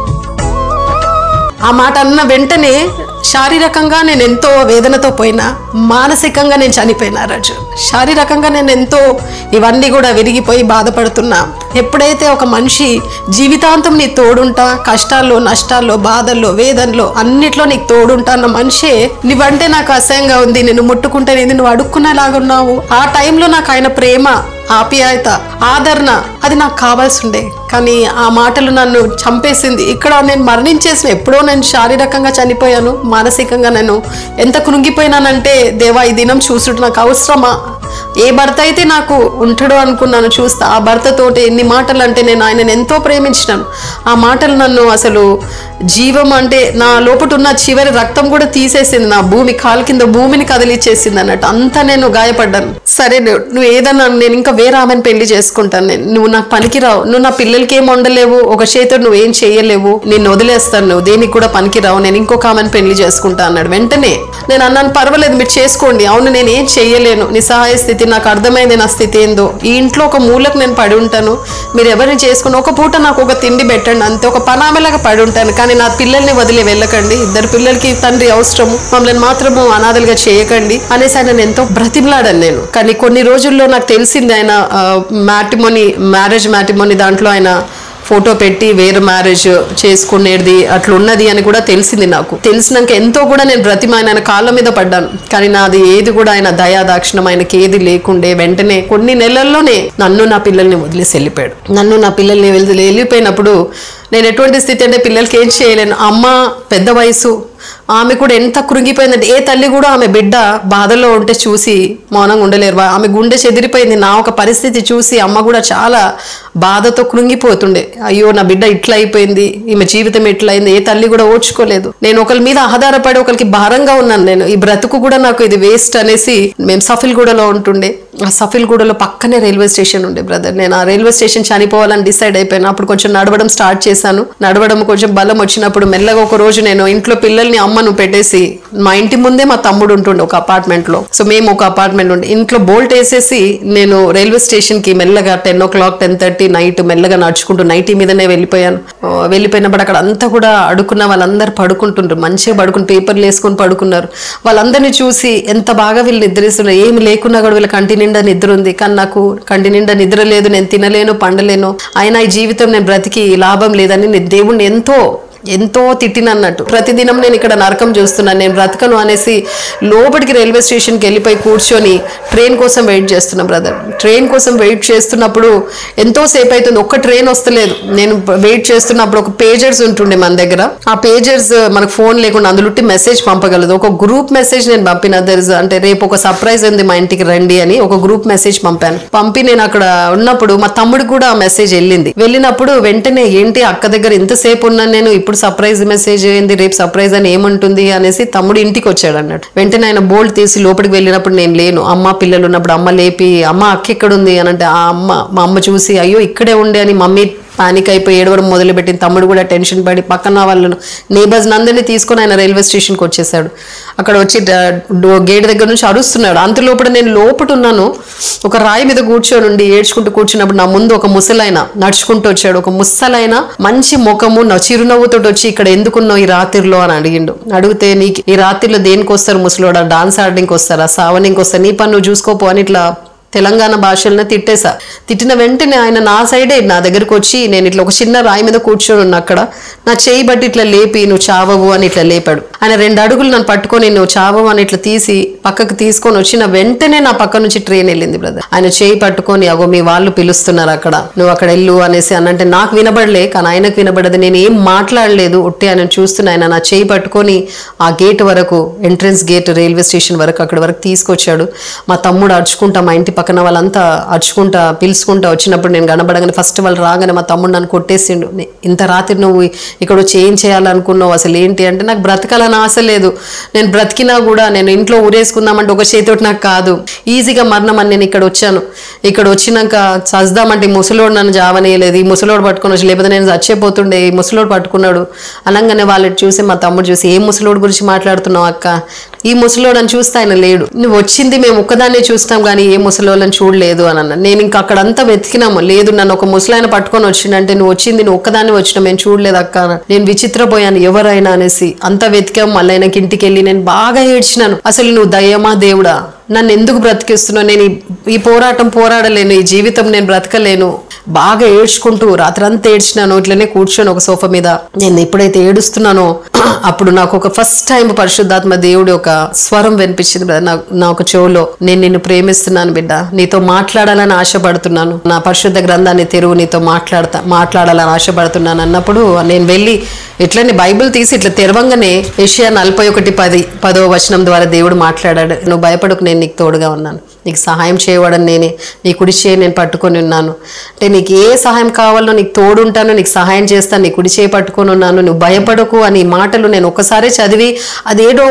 ఆ మాట అన్న వెంటనే శారీరకంగా నేను ఎంతో వేదనతో పోయినా మానసికంగా నేను చనిపోయినా రాజు. శారీరకంగా నేను ఎంతో ఇవన్నీ కూడా విరిగిపోయి బాధపడుతున్నా. ఎప్పుడైతే ఒక మనిషి జీవితాంతం నీ తోడుంటా, కష్టాల్లో నష్టాల్లో బాధల్లో వేదనలో అన్నిట్లో నీకు తోడుంటా అన్న మనిషే నువ్వంటే నాకు అసహ్యంగా ఉంది, నిన్ను ముట్టుకుంటే నేను నువ్వు అడుక్కునేలాగున్నావు. ఆ టైంలో నాకు ఆయన ప్రేమ, ఆప్యాయత, ఆదరణ అది నాకు కావాల్సి ఉండే. కానీ ఆ మాటలు నన్ను చంపేసింది. ఇక్కడ నేను మరణించేసిన, ఎప్పుడో నేను శారీరకంగా చనిపోయాను, మానసికంగా నేను ఎంత కృంగిపోయినానంటే దేవా ఈ దినం చూసుడు నాకు అవసరమా? ఏ భర్త అయితే నాకు ఉంటాడో అనుకున్నాను చూస్తా, ఆ భర్తతోటి ఎన్ని మాటలు అంటే నేను ఆయనను ఎంతో ప్రేమించినాను. ఆ మాటలు నన్ను అసలు జీవం అంటే నా లోపల ఉన్న చివరి రక్తం కూడా తీసేసింది, నా భూమి కాలు కింద భూమిని కదిలిచ్చేసింది అన్నట్టు. అంతా నేను గాయపడ్డాను. సరే నువ్వు ఏదన్నా, నేను ఇంకా వేరే ఆమెను పెళ్లి చేసుకుంటాను, నువ్వు నాకు పనికిరావు, నువ్వు నా పిల్లలకి ఏం వండలేవు, ఒక చేతితో నువ్వేం చేయలేవు, నేను వదిలేస్తాను, నువ్వు దేనికి కూడా పనికిరావు, నేను ఇంకొక ఆమెను పెళ్లి చేసుకుంటా అన్నాడు. వెంటనే నేను అన్నాను పర్వాలేదు మీరు చేసుకోండి. అవును నేను ఏం చెయ్యలేను, నిస్సహాయ స్థితి, నాకు అర్థమైంది నా స్థితి ఏందో, ఈ ఇంట్లో ఒక మూలకు నేను పడి ఉంటాను, మీరు ఎవరిని చేసుకుని ఒక పూట నాకు ఒక తిండి పెట్టండి అంతే, ఒక పనామెలాగా పడి ఉంటాను, కానీ నా పిల్లల్ని వదిలి వెళ్ళకండి, ఇద్దరు పిల్లలకి తండ్రి అవసరము, మమ్మల్ని మాత్రము అనాథలుగా చేయకండి అనేసి ఆయన ఎంతో బ్రతిమలాడాను నేను. కానీ కొన్ని రోజుల్లో నాకు తెలిసింది ఆయన మ్యారేజ్ మ్యాట్రిమోనీ దాంట్లో ఆయన ఫోటో పెట్టి వేరే మ్యారేజ్ చేసుకునేది అట్లున్నది అని కూడా తెలిసింది. నాకు తెలిసినాక ఎంతో కూడా నేను ఆయన కాళ్ళ మీద పడ్డాను. కానీ నాది ఏది కూడా ఆయన దయాదాక్షిణం ఆయనకి ఏది లేకుండే వెంటనే కొన్ని నెలల్లోనే నన్ను నా పిల్లల్ని వదిలేసి వెళ్ళిపోయాడు. నన్ను నా పిల్లల్ని వెళ్ళిపోయినప్పుడు నేను ఎటువంటి స్థితి అంటే పిల్లలకి ఏం చేయలేను. అమ్మ పెద్ద వయసు, ఆమె కూడా ఎంత కృంగిపోయిందంటే ఏ తల్లి కూడా ఆమె బిడ్డ బాధల్లో ఉంటే చూసి మౌనంగా ఉండలేరు. ఆమె గుండె చెదిరిపోయింది. నా ఒక పరిస్థితి చూసి అమ్మ కూడా చాలా బాధతో కృంగిపోతుండే. అయ్యో నా బిడ్డ ఇట్లా అయిపోయింది, ఈమె జీవితం ఎట్లా అయింది, ఏ తల్లి కూడా ఓర్చుకోలేదు. నేను ఒకరి మీద ఆధారపడి ఒకరికి భారంగా ఉన్నాను. నేను ఈ బ్రతుకు కూడా నాకు ఇది వేస్ట్ అనేసి మేము సఫిల్గూడలో ఉంటుండే. ఆ సఫిల్గూడలో పక్కనే రైల్వే స్టేషన్ ఉండే బ్రదర్. నేను ఆ రైల్వే స్టేషన్ చనిపోవాలని డిసైడ్ అయిపోయాను. అప్పుడు కొంచెం నడవడం స్టార్ట్ చేశాను. నడవడం కొంచెం బలం వచ్చినప్పుడు మెల్లగా ఒక రోజు నేను ఇంట్లో పిల్లల్ని అమ్మను పెట్టేసి మా ఇంటి ముందే మా తమ్ముడు ఉంటుండే ఒక అపార్ట్మెంట్ లో. సో మేము ఒక అపార్ట్మెంట్ ఉండే ఇంట్లో బోల్ట్ వేసేసి నేను రైల్వే స్టేషన్ కి మెల్లగా 10 o'clock 10:30 నైట్ మెల్లగా నడుచుకుంటూ నైటీ మీదనే వెళ్ళిపోయాను. వెళ్ళిపోయినప్పుడు అక్కడ అంతా కూడా అడుక్కున్న వాళ్ళందరూ పడుకుంటుండ్రు, మంచిగా పడుకుని పేపర్లు వేసుకొని పడుకున్నారు. వాళ్ళందరినీ చూసి ఎంత బాగా వీళ్ళు నిద్రిస్తున్నారు, ఏమి లేకున్నా కూడా వీళ్ళ కంటి నిండా నిద్ర ఉంది. కానీ నాకు కంటి నిండా నిద్ర లేదు, నేను తినలేను పండలేను, అయినా ఈ జీవితం నేను బ్రతికి లాభం లేదని నేను దేవుణ్ణి ఎంతో తిట్టినన్నట్టు. ప్రతిదినం నేను ఇక్కడ నరకం చూస్తున్నాను, నేను బ్రతకను అనేసి లోపలికి రైల్వే స్టేషన్కి వెళ్ళిపోయి కూర్చొని ట్రైన్ కోసం వెయిట్ చేస్తున్నా బ్రదర్. ట్రైన్ కోసం వెయిట్ చేస్తున్నప్పుడు ఎంతో సేపు అవుతుంది, ఒక్క ట్రైన్ వస్తలేదు. నేను వెయిట్ చేస్తున్నప్పుడు ఒక పేజర్స్ ఉంటుండే మన దగ్గర. ఆ పేజర్స్ మనకు ఫోన్ లేకుండా అందులో మెసేజ్ పంపగలదు. ఒక గ్రూప్ మెసేజ్ నేను పంపిన, అంటే రేపు ఒక సర్ప్రైజ్ ఉంది మా ఇంటికి రండి అని ఒక గ్రూప్ మెసేజ్ పంపి నేను అక్కడ ఉన్నప్పుడు మా తమ్ముడికి కూడా ఆ మెసేజ్ వెళ్ళినప్పుడు వెంటనే ఏంటి అక్క దగ్గర ఇంతసేపు ఉన్నాను నేను, ఇప్పుడు సర్ప్రైజ్ మెసేజ్ ఏంది, రేపు సర్ప్రైజ్ అని ఏముంటుంది అనేసి తమ్ముడు ఇంటికి వచ్చాడు అన్నట్టు. వెంటనే ఆయన బోల్ట్ తీసి లోపలికి వెళ్ళినప్పుడు నేను లేను. అమ్మ పిల్లలు ఉన్నప్పుడు అమ్మ లేపి అమ్మ అక్క ఎక్కడుంది అని అంటే మా అమ్మ చూసి అయ్యో ఇక్కడే ఉండే అని మమ్మీ పానిక్ అయిపోయి ఏడవడం మొదలుపెట్టింది. తమ్ముడు కూడా టెన్షన్ పడి పక్కన వాళ్ళను నేబర్స్ అందరినీ తీసుకొని ఆయన రైల్వే స్టేషన్కి వచ్చేసాడు. అక్కడ వచ్చి గేట్ దగ్గర నుంచి అరుస్తున్నాడు. అంతలోపల నేను లోపల ఉన్నాను. ఒక రాయి మీద కూర్చొని ఉండి ఏడ్చుకుంటూ కూర్చున్నప్పుడు నా ముందు ఒక ముసలాయన నడుచుకుంటూ వచ్చాడు. ఒక ముసలాయన మంచి ముఖము చిరునవ్వుతో వచ్చి ఇక్కడ ఎందుకున్నావు ఈ రాత్రిలో అని అడిగితే నీకు ఈ రాత్రిలో దేనికి వస్తారు ముసలోడా, డాన్స్ ఆడడానికి వస్తారా, సావనికి వస్తారా, నీ పని నువ్వు చూసుకోపో అని ఇట్లా తెలంగాణ భాషలను తిట్టిన వెంటనే ఆయన నా సైడే నా దగ్గరకు వచ్చి నేను ఇట్లా ఒక చిన్న రాయి మీద కూర్చొని ఉన్నా అక్కడ నా చేయి బట్టి ఇట్లా లేపి నువ్వు చావవు అని ఇట్లా లేపాడు. ఆయన 2 అడుగులు నన్ను పట్టుకొని నువ్వు చావవు అని ఇట్లా తీసి పక్కకు తీసుకొని వచ్చిన వెంటనే నా పక్క నుంచి ట్రైన్ వెళ్ళింది బ్రదర్. ఆయన చేయి పట్టుకొని అగో మీ వాళ్ళు పిలుస్తున్నారు అక్కడ, నువ్వు అక్కడ వెళ్ళు అనేసి అనంటే నాకు వినబడలే, కానీ ఆయనకు వినబడదు. నేను ఏం మాట్లాడలేదు, ఒట్టి ఆయన చూస్తున్నా. ఆయన నా చేయి పట్టుకొని ఆ గేట్ వరకు, ఎంట్రన్స్ గేట్ రైల్వే స్టేషన్ వరకు అక్కడ వరకు తీసుకొచ్చాడు. మా తమ్ముడు అడుచుకుంటా, మా ఇంటి పక్కన వాళ్ళంతా అరుచుకుంటా పిలుచుకుంటా వచ్చినప్పుడు నేను కనబడగానే ఫస్ట్ వాళ్ళు రాగానే మా తమ్ముడు నన్ను కొట్టేసిండు. ఇంత రాత్రి నువ్వు ఇక్కడ వచ్చి ఏం చేయాలనుకున్నావు, అసలు ఏంటి అంటే నాకు బ్రతకాలని ఆశ లేదు, నేను బ్రతికినా కూడా నేను ఇంట్లో ఊరేసుకుందామంటే ఒక చేతితోటి నాకు కాదు, ఈజీగా మరణం అని నేను ఇక్కడ వచ్చాను. ఇక్కడ వచ్చినాక చస్తామంటే ఈ ముసలోడు నన్ను జావనేయలేదు, ఈ ముసలోడు పట్టుకొని వచ్చి, లేకపోతే నేను చచ్చిపోతుండే, ఈ ముసలోడు పట్టుకున్నాడు అనగానే వాళ్ళని చూసి మా తమ్ముడు చూసి ఏ ముసలోడు గురించి మాట్లాడుతున్నావు అక్క, ఈ ముసలోడు అని చూస్తే ఆయన లేడు, నువ్వు వచ్చింది మేము ఒక్కదాన్నే చూస్తాం కానీ ఏ ముసలోడు పిల్లోళ్ళని చూడలేదు అని అన్న. నేను ఇంకా అక్కడంతా వెతికినాము, లేదు నన్ను ఒక ముసలాయన పట్టుకొని వచ్చిందంటే నువ్వు వచ్చింది నువ్వు ఒక్కదాన్ని వచ్చినా మేము చూడలేదు అక్క, నేను విచిత్రపోయాను ఎవరైనా అనేసి అంతా వెతికాము. మళ్ళీ ఆయనకి ఇంటికి వెళ్ళి నేను బాగా ఏడ్చినాను, అసలు నువ్వు దయ్యమా దేవుడా, నన్ను ఎందుకు బ్రతికిస్తున్నావు, నేను ఈ పోరాటం పోరాడలేను, ఈ జీవితం నేను బ్రతకలేను, బాగా ఏడ్చుకుంటూ రాత్రంతా ఏడ్చినాను. ఇట్లనే కూర్చొని ఒక సోఫా మీద నేను ఎప్పుడైతే ఏడుస్తున్నానో అప్పుడు నాకు ఒక ఫస్ట్ టైం పరిశుద్ధాత్మ దేవుడి ఒక స్వరం వినిపించింది నా ఒక చెవులో, నేను నిన్ను ప్రేమిస్తున్నాను బిడ్డ, నీతో మాట్లాడాలని ఆశపడుతున్నాను, నా పరిశుద్ధ గ్రంథాన్ని తెరువు, నీతో మాట్లాడాలని ఆశపడుతున్నాను అన్నప్పుడు నేను వెళ్ళి ఇట్లనే బైబిల్ తీసి ఇట్లా తెరవంగానే యెషయా 41:10 ద్వారా దేవుడు మాట్లాడాడు, నువ్వు భయపడకు, నేను నీకు తోడుగా ఉన్నాను, నీకు సహాయం చేయవాడని నేనే, నీ కుడి చేయి నేను పట్టుకొని ఉన్నాను, అంటే నీకు ఏ సహాయం కావాలో నీకు తోడుంటాను, నీకు సహాయం చేస్తాను, నీ కుడి చేయి పట్టుకొని ఉన్నాను, నువ్వు భయపడకు అని మాటలు నేను ఒకసారి చదివి అదేదో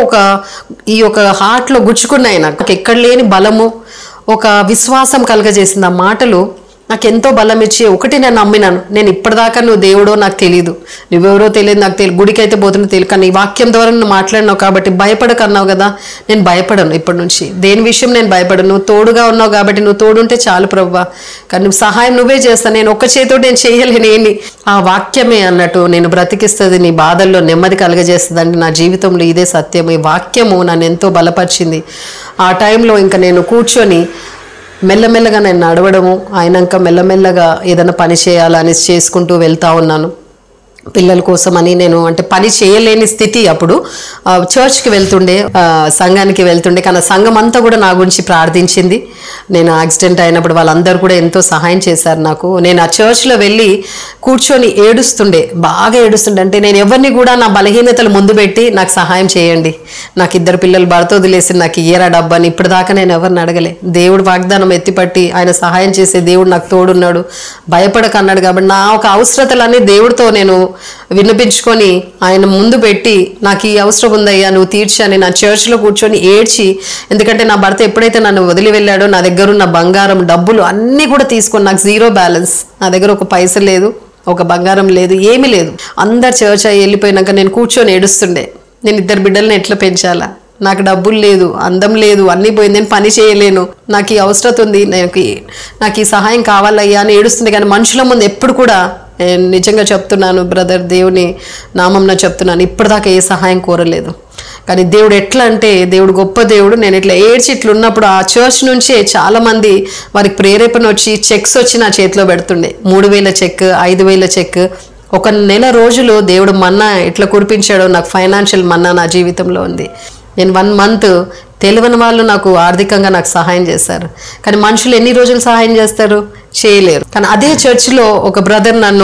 ఈ హార్ట్లో గుచ్చుకున్నాయి. నాకు ఎక్కడ లేని బలము, ఒక విశ్వాసం కలగజేసింది ఆ మాటలు. నాకు ఎంతో బలం ఇచ్చి ఒకటి నేను నమ్మినాను, నేను ఇప్పటిదాకా నువ్వు దేవుడో నాకు తెలియదు, నువ్వెవరో తెలియదు, నాకు తెలియదు, గుడికి అయితే పోతున్నా తెలియదు, కానీ ఈ వాక్యం ద్వారా నువ్వు మాట్లాడినావు కాబట్టి భయపడకన్నావు కదా, నేను భయపడను ఇప్పటి నుంచి, దేని విషయం నేను భయపడను, నువ్వు తోడుగా ఉన్నావు కాబట్టి నువ్వు తోడుంటే చాలు ప్రభువా, కానీ నువ్వు సహాయం నువ్వే చేస్తాను, నేను ఒక్క చేతితో నేను చేయలేను ఏమి. ఆ వాక్యమే అన్నట్టు నేను బ్రతికిస్తుంది, నీ బాధల్లో నెమ్మది కలగజేస్తుంది అంటే నా జీవితంలో ఇదే సత్యం. ఈ వాక్యము నన్ను ఎంతో బలపరిచింది. ఆ టైంలో ఇంకా నేను కూర్చొని మెల్లమెల్లగా నేను నడవడము అయినాక మెల్లమెల్లగా ఏదైనా పని చేయాలని చేసుకుంటూ వెళ్తూ ఉన్నాను. పిల్లల కోసం అని నేను అంటే పని చేయలేని స్థితి. అప్పుడు చర్చ్కి వెళ్తుండే, సంఘానికి వెళ్తుండే, కానీ సంఘం అంతా కూడా నా గురించి ప్రార్థించింది. నేను యాక్సిడెంట్ అయినప్పుడు వాళ్ళందరూ కూడా ఎంతో సహాయం చేశారు నాకు. నేను ఆ చర్చ్లో వెళ్ళి కూర్చొని ఏడుస్తుండే, బాగా ఏడుస్తుండే. అంటే నేను ఎవరిని కూడా నా బలహీనతలు ముందు పెట్టి నాకు సహాయం చేయండి, నాకు 2 పిల్లలు భర్త వదిలేసి నాకు ఇయ్యరా డబ్బాని ఇప్పటిదాకా నేను ఎవరిని అడగలే. దేవుడు వాగ్దానం ఎత్తిపట్టి ఆయన సహాయం చేసే దేవుడు నాకు తోడున్నాడు, భయపడక అన్నాడు కాబట్టి నా ఒక అవసరతలన్నీ దేవుడితో నేను విన్నపించుకొని ఆయన ముందు పెట్టి నాకు ఈ అవసరం ఉందయ్యా నువ్వు తీర్చని నా చర్చ్లో కూర్చొని ఏడ్చి, ఎందుకంటే నా భర్త ఎప్పుడైతే నన్ను వదిలి వెళ్ళాడో నా దగ్గర ఉన్న బంగారం డబ్బులు అన్నీ కూడా తీసుకొని, నాకు 0 బ్యాలెన్స్, నా దగ్గర ఒక పైస లేదు, ఒక బంగారం లేదు, ఏమీ లేదు. అందరు చర్చ్ అయ్యి వెళ్ళిపోయినాక నేను కూర్చొని ఏడుస్తుండే, నేను 2 బిడ్డలను ఎట్లా పెంచాలా, నాకు డబ్బులు లేదు, అందం లేదు, అన్నీ పోయింది, నేను పని చేయలేను, నాకు ఈ అవసరం ఉంది, నాకు ఈ సహాయం కావాలయ్యా అని ఏడుస్తుంది. కానీ మనుషుల ముందు ఎప్పుడు కూడా నిజంగా చెప్తున్నాను బ్రదర్, దేవుని నామంన చెప్తున్నాను, ఇప్పటిదాకా ఏ సహాయం కోరలేదు. కానీ దేవుడు ఎట్లా అంటే దేవుడు గొప్ప దేవుడు. నేను ఇట్లా ఏడ్చి ఇట్లా ఉన్నప్పుడు ఆ చర్చ్ నుంచే చాలామంది వారికి ప్రేరేపణ వచ్చి చెక్స్ వచ్చి నా చేతిలో పెడుతుండే, 3,000 చెక్, 5,000 చెక్. ఒక నెల రోజులు దేవుడు మన్నా ఎట్లా కురిపించాడో నాకు ఫైనాన్షియల్ మన్నా నా జీవితంలో ఉంది. నేను 1 మంత్ తెలియని వాళ్ళు నాకు ఆర్థికంగా నాకు సహాయం చేశారు. కానీ మనుషులు ఎన్ని రోజులు సహాయం చేస్తారు, చేయలేరు. కానీ అదే చర్చిలో ఒక బ్రదర్ నన్ను,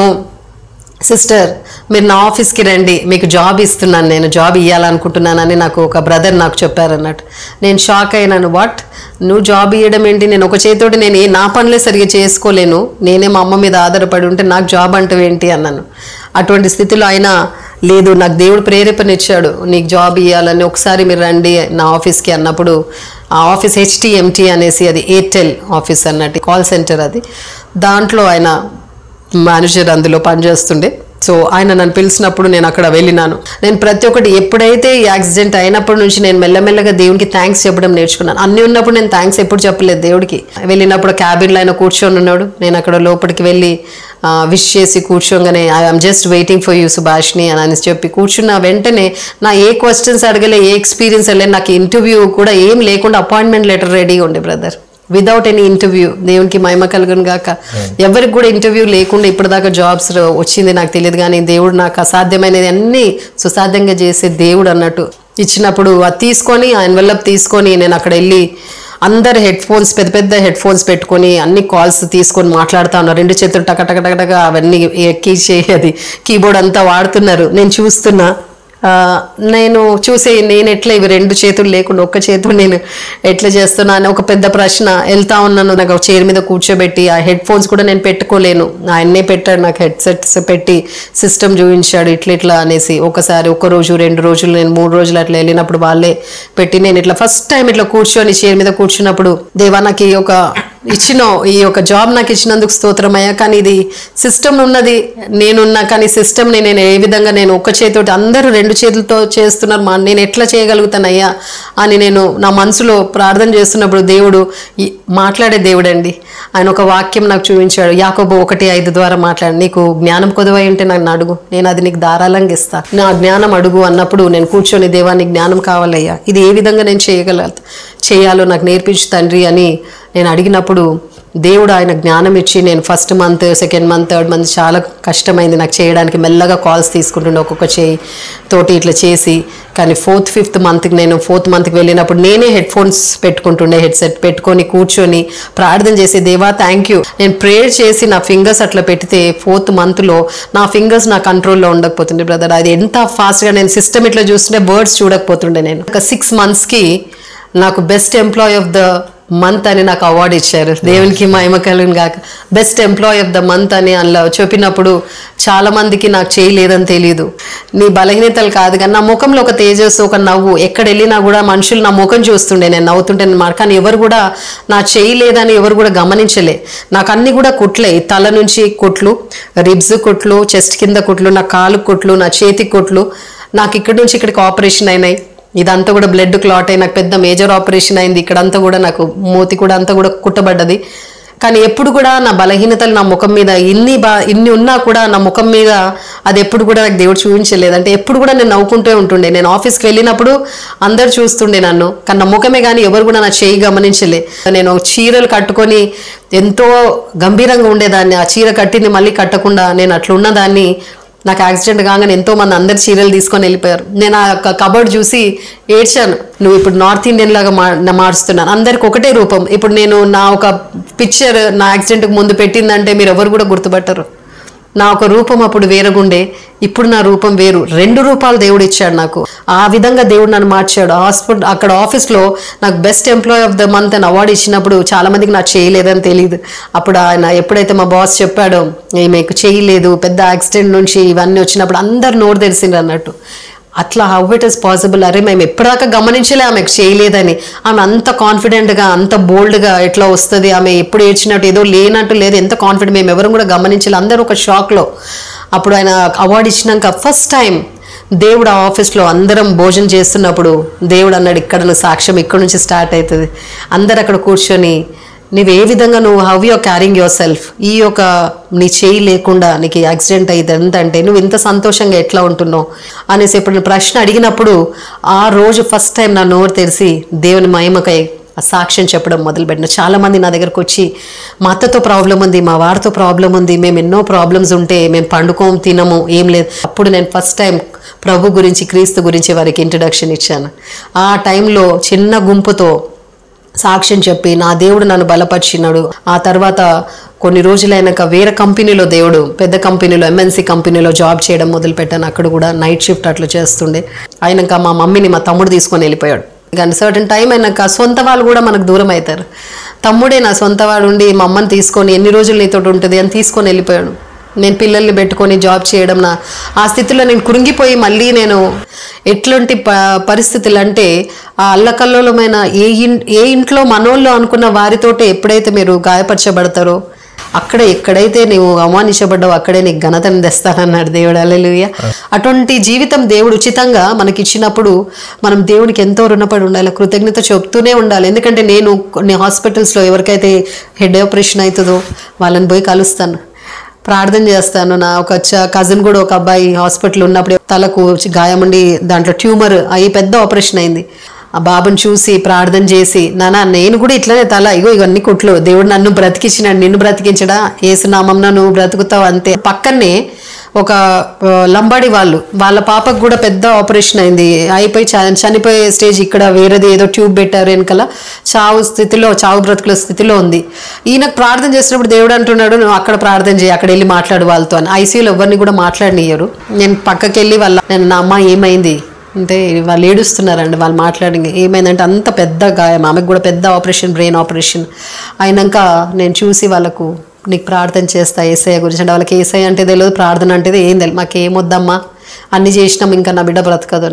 సిస్టర్ మీరు నా ఆఫీస్కి రండి, మీకు జాబ్ ఇస్తున్నాను, నేను జాబ్ ఇవ్వాలనుకుంటున్నానని నాకు ఒక బ్రదర్ నాకు చెప్పారన్నట్టు. నేను షాక్ అయినాను, వాట్, నువ్వు జాబ్ ఇవ్వడం ఏంటి, నేను ఒక చేతితోటి నేను నా పనులే సరిగ్గా చేసుకోలేను, నేనే మా అమ్మ మీద ఆధారపడి ఉంటే నాకు జాబ్ అంటూ ఏంటి అన్నాను. అటువంటి స్థితిలో అయినా లేదు, నాకు దేవుడు ప్రేరేపణ ఇచ్చాడు, నీకు జాబ్ ఇవ్వాలని, ఒకసారి మీరు రండి నా ఆఫీస్కి అన్నప్పుడు ఆ ఆఫీస్ HTMT అనేసి, అది ఎయిర్టెల్ ఆఫీస్ అన్నట్టు, కాల్ సెంటర్ అది. దాంట్లో ఆయన మేనేజర్ అందులో పనిచేస్తుండే. సో ఆయన నన్ను పిలిచినప్పుడు నేను అక్కడ వెళ్ళినాను. నేను ప్రతి ఒక్కటి ఎప్పుడైతే ఈ యాక్సిడెంట్ అయినప్పటి నుంచి నేను మెల్లమెల్లగా దేవునికి థ్యాంక్స్ చెప్పడం నేర్చుకున్నాను. అన్నీ ఉన్నప్పుడు నేను థ్యాంక్స్ ఎప్పుడు చెప్పలేదు దేవుడికి. వెళ్ళినప్పుడు క్యాబిన్లో ఆయన కూర్చొని ఉన్నాడు, నేను అక్కడ లోపలికి వెళ్ళి విష్ చేసి కూర్చోగానే I'm just waiting for you Subhashini అని చెప్పి కూర్చున్న వెంటనే నా ఏ క్వశ్చన్స్ అడగలే, ఏ ఎక్స్పీరియన్స్ అడగలే, నాకు ఇంటర్వ్యూ కూడా ఏం లేకుండా అపాయింట్మెంట్ లెటర్ రెడీగా ఉండే బ్రదర్, వితౌట్ ఎనీ ఇంటర్వ్యూ. దేవునికి మహిమ కలుగును గాక. ఎవరికి కూడా ఇంటర్వ్యూ లేకుండా ఇప్పటిదాకా జాబ్స్ వచ్చింది నాకు తెలియదు, కానీ దేవుడు నాకు అసాధ్యమైనది అన్నీ సుసాధ్యంగా చేసే దేవుడు అన్నట్టు ఇచ్చినప్పుడు అది తీసుకొని ఆ ఎన్వెలప్ తీసుకొని నేను అక్కడ వెళ్ళి అందరు పెద్ద పెద్ద హెడ్ ఫోన్స్ పెట్టుకొని అన్ని కాల్స్ తీసుకొని మాట్లాడుతూ ఉన్నారు. 2 చేతులు టకటకటకటగా అవన్నీ అది కీబోర్డ్ అంతా వాడుతున్నారు. నేను చూస్తున్నా, నేను ఎట్లా ఇవి 2 చేతులు లేకుండా ఒక్క చేతులు నేను ఎట్లా చేస్తున్నా అని ఒక పెద్ద ప్రశ్న. వెళ్తా ఉన్నాను, నాకు చైర్ మీద కూర్చోబెట్టి ఆ హెడ్ ఫోన్స్ కూడా నేను పెట్టుకోలేను, ఆయన్నే పెట్టాడు నాకు హెడ్సెట్స్ పెట్టి సిస్టమ్ చూపించాడు ఇట్లా అనేసి. ఒకసారి 1 రోజు 2 రోజులు నేను 3 రోజులు అట్లా వెళ్ళినప్పుడు వాళ్ళే పెట్టి నేను ఇట్లా ఫస్ట్ టైం ఇట్లా కూర్చొని చైర్ మీద కూర్చున్నప్పుడు దేవా నాకు ఒక ఈ యొక్క జాబ్ నాకు ఇచ్చినందుకు స్తోత్రమయ్యా. కానీ ఇది సిస్టమ్ ఉన్నది, నేనున్నా కానీ సిస్టమ్ని నేను ఏ విధంగా నేను ఒక్క చేతితోటి, అందరూ 2 చేతులతో చేస్తున్నారు, నేను ఎట్లా చేయగలుగుతానయ్యా అని నేను నా మనసులో ప్రార్థన చేస్తున్నప్పుడు దేవుడు మాట్లాడే దేవుడు అండి. ఆయన ఒక వాక్యం నాకు చూపించాడు. యాకోబు 1:5 ద్వారా మాట్లాడు, నీకు జ్ఞానం కొదువై ఉంటే నన్ను అడుగు, నేను అది నీకు ధారాళంగా ఇస్తా, నా జ్ఞానం అడుగు అన్నప్పుడు నేను కూర్చొని దేవానికి జ్ఞానం కావాలయ్యా, ఇది ఏ విధంగా నేను చేయాలో నాకు నేర్పించు తండ్రి అని నేను అడిగినప్పుడు దేవుడు ఆయన జ్ఞానం ఇచ్చి, నేను first month, second month, third month చాలా కష్టమైంది నాకు చేయడానికి. మెల్లగా కాల్స్ తీసుకుంటుండే ఒక్కొక్క చేయి తోటి ఇట్లా చేసి. కానీ 4th, 5th మంత్కి నేను 4th మంత్కి వెళ్ళినప్పుడు నేనే హెడ్ ఫోన్స్ పెట్టుకుంటుండే, హెడ్సెట్ పెట్టుకొని కూర్చొని ప్రార్థన చేసి, దేవా థ్యాంక్ యూ. నేను ప్రేయర్ చేసి నా ఫింగర్స్ అట్లా పెడితే 4th మంత్లో నా ఫింగర్స్ నా కంట్రోల్లో ఉండకపోతుండే బ్రదర్. అది ఎంత ఫాస్ట్గా నేను సిస్టమ్ ఇట్లా చూస్తుంటే వర్డ్స్ చూడకపోతుండే. నేను ఒక 6 మంత్స్కి నాకు best employee of the month అని నాకు అవార్డు ఇచ్చారు. దేవునికి మహిమ కలుగును గాక. Best employee of the month అని అందులో చెప్పినప్పుడు చాలా మందికి నాకు చేయలేదని తెలియదు. నీ బలహీనతలు కాదు కానీ నా ముఖంలో ఒక తేజస్సు, ఒక నవ్వు, ఎక్కడ వెళ్ళినా కూడా మనుషులు నా ముఖం చూస్తుండే, నేను నవ్వుతుంటే కానీ ఎవరు కూడా నా చేయలేదని ఎవరు కూడా గమనించలే. నాకు అన్ని కూడా కుట్లే, తల నుంచి కుట్లు, రిబ్స్ కుట్లు, చెస్ట్ కింద కుట్లు, నా కాలు కుట్లు, నా చేతి కుట్లు, నాకు ఇక్కడి నుంచి ఇక్కడికి ఆపరేషన్ అయినాయి. ఇదంతా కూడా బ్లడ్ క్లాట్ అయి నాకు పెద్ద మేజర్ ఆపరేషన్ అయింది. ఇక్కడంతా కూడా నాకు మూతి కూడా అంతా కూడా కుట్టబడ్డది. కానీ ఎప్పుడు కూడా నా బలహీనతలు నా ముఖం మీద ఇన్ని ఉన్నా కూడా నా ముఖం మీద అది ఎప్పుడు కూడా నాకు దేవుడు చూపించలేదు. అంటే ఎప్పుడు కూడా నేను నవ్వుకుంటూ ఉంటుండే. నేను ఆఫీస్కి వెళ్ళినప్పుడు అందరు చూస్తుండే నన్ను, కానీ నా ముఖమే కానీ ఎవరు కూడా నా చేయి గమనించలే. నేను చీరలు కట్టుకొని ఎంతో గంభీరంగా ఉండేదాన్ని. ఆ చీర కట్టింది మళ్ళీ కట్టకుండా నేను అట్లా ఉన్నదాన్ని. నాకు యాక్సిడెంట్ కాగానే ఎంతోమంది అందరు చీరలు తీసుకొని వెళ్ళిపోయారు. నేను ఆ కబోర్డ్ చూసి ఏడ్చాను. నువ్వు ఇప్పుడు నార్త్ ఇండియన్ లాగా మారుస్తున్నాను, అందరికి ఒకటే రూపం. ఇప్పుడు నేను నా ఒక పిక్చర్ నా యాక్సిడెంట్కి ముందు పెట్టిందంటే మీరు ఎవరు కూడా గుర్తుపట్టరు. నా ఒక రూపం అప్పుడు వేరగుండే, ఇప్పుడు నా రూపం వేరు. 2 రూపాలు దేవుడు ఇచ్చాడు నాకు. ఆ విధంగా దేవుడు నన్ను మార్చాడు. అక్కడ ఆఫీస్లో నాకు best employee of the month అని అవార్డు ఇచ్చినప్పుడు చాలా మందికి నాకు చేయలేదని తెలియదు. అప్పుడు ఆయన ఎప్పుడైతే మా బాస్ చెప్పాడో మీకు చేయలేదు, పెద్ద యాక్సిడెంట్ నుంచి ఇవన్నీ వచ్చినప్పుడు అందరు నోరు తెరిసిండ్రు అన్నట్టు. అట్లా హౌ ఇట్ ఈస్ పాసిబుల్, అరే మేము ఎప్పటిదాకా గమనించలే ఆమెకు చేయలేదని. ఆమె అంత కాన్ఫిడెంట్గా అంత బోల్డ్గా ఎట్లా వస్తుంది, ఆమె ఎప్పుడు ఏడ్చినట్టు ఏదో లేనట్టు లేదు, ఎంత కాన్ఫిడెంట్, మేము ఎవరు కూడా గమనించలే, అందరూ ఒక షాక్లో. అప్పుడు ఆయన అవార్డు ఇచ్చినాక ఫస్ట్ టైం దేవుడు ఆ ఆఫీస్లో అందరం భోజనం చేస్తున్నప్పుడు దేవుడు అన్నాడు, ఇక్కడ నువ్వు సాక్ష్యం ఇక్కడ నుంచి స్టార్ట్ అవుతుంది. అందరు అక్కడ కూర్చొని నువ్వు ఏ విధంగా నువ్వు how you're carrying yourself, ఈ యొక్క నీ చేయి లేకుండా నీకు యాక్సిడెంట్ అయ్యింది ఎంతంటే నువ్వు ఇంత సంతోషంగా ఎట్లా ఉంటున్నావు అనేసి ఇప్పుడు ప్రశ్న అడిగినప్పుడు ఆ రోజు ఫస్ట్ టైం నా నోరు తెరిచి దేవుని మహిమకై ఆ సాక్ష్యం చెప్పడం మొదలుపెట్టిన. చాలామంది నా దగ్గరకు వచ్చి మా అత్తతో ప్రాబ్లం ఉంది, మా వారితో ప్రాబ్లం ఉంది, మేము ఎన్నో ప్రాబ్లమ్స్ ఉంటే మేము పండుకోం, తినము, ఏం లేదు. అప్పుడు నేను ఫస్ట్ టైం ప్రభు గురించి, క్రీస్తు గురించి వారికి ఇంట్రడక్షన్ ఇచ్చాను. ఆ టైంలో చిన్న గుంపుతో సాక్ష్యం చెప్పి నా దేవుడు నన్ను బలపరిచినాడు. ఆ తర్వాత కొన్ని రోజులైనాక వేరే కంపెనీలో దేవుడు, పెద్ద కంపెనీలో, ఎంఎన్సీ కంపెనీలో జాబ్ చేయడం మొదలుపెట్టాను. అక్కడ కూడా నైట్ షిఫ్ట్ అట్లా చేస్తుండే. అయినాక మా మమ్మీని మా తమ్ముడు తీసుకొని వెళ్ళిపోయాడు. కానీ సర్టన్ టైం అయినాక సొంత వాళ్ళు కూడా మనకు దూరం అవుతారు. తమ్ముడే నా సొంత వాడు ఉండి మా అమ్మని తీసుకొని ఎన్ని రోజులు నీతో ఉంటుంది అని తీసుకొని వెళ్ళిపోయాడు. నేను పిల్లల్ని పెట్టుకొని జాబ్ చేయడం ఆ స్థితిలో నేను కృంగిపోయి మళ్ళీ నేను ఎట్లాంటి పరిస్థితులు అంటే ఆ అల్లకల్లోలమైన ఏ ఇంట్లో మనోళ్ళు అనుకున్న వారితోటే ఎప్పుడైతే మీరు గాయపరచబడతారో అక్కడే ఎక్కడైతే నువ్వు అవమానించబడ్డావు అక్కడే నీకు ఘనతను తెస్తానన్నాడు దేవుడు. హల్లెలూయా. అటువంటి జీవితం దేవుడు ఉచితంగా మనకి ఇచ్చినప్పుడు మనం దేవునికి ఎంతో రుణపడి ఉండాలి, కృతజ్ఞత చెప్తూనే ఉండాలి. ఎందుకంటే నేను కొన్ని హాస్పిటల్స్లో ఎవరికైతే హెడ్ ఆపరేషన్ అవుతుందో వాళ్ళని పోయి కలుస్తాను, ప్రార్థన చేస్తాను. నా ఒక కజిన్ కూడా ఒక అబ్బాయి హాస్పిటల్ ఉన్నప్పుడు తలకు గాయం ఉండి దాంట్లో ట్యూమర్ అయ్యి పెద్ద ఆపరేషన్ అయింది. ఆ బాబుని చూసి ప్రార్థన చేసి, నాన్న నేను కూడా ఇట్లనే తల ఇవన్నీ కుట్లు, దేవుడు నన్ను బ్రతికించినాడు, నిన్ను బ్రతికించడా, యేసునామంన నువ్వు బ్రతుకుతావు అంతే. పక్కనే ఒక లంబాడి వాళ్ళ పాపకు కూడా పెద్ద ఆపరేషన్ అయింది, అయిపోయి చనిపోయే స్టేజ్. ఇక్కడ వేరేది ఏదో ట్యూబ్ పెట్టారు వెనకాల, చావు బ్రతుకుల స్థితిలో ఉంది. ఈయనకు ప్రార్థన చేసినప్పుడు దేవుడు అంటున్నాడు, నువ్వు అక్కడ ప్రార్థన చేయి, అక్కడ వెళ్ళి మాట్లాడు వాళ్ళతో అని. ఐసీయూలో ఎవరిని కూడా మాట్లాడనియ్యరు. నేను పక్కకి వెళ్ళి నా అమ్మ ఏమైంది అంటే వాళ్ళు ఏడుస్తున్నారండి. వాళ్ళు మాట్లాడి ఏమైందంటే అంత పెద్ద గాయం, ఆమెకు కూడా పెద్ద ఆపరేషన్, బ్రెయిన్ ఆపరేషన్ అయినాక నేను చూసి వాళ్ళకు నీకు ప్రార్థన చేస్తా యేసయ్య గురించి అంటే వాళ్ళకి యేసయ్య అంటే తెలియదు, ప్రార్థన అంటే ఏం తెలియదు. మాకేమొద్దమ్మా, అన్ని చేసినాం, ఇంకా నా బిడ్డ బ్రతకదు అని.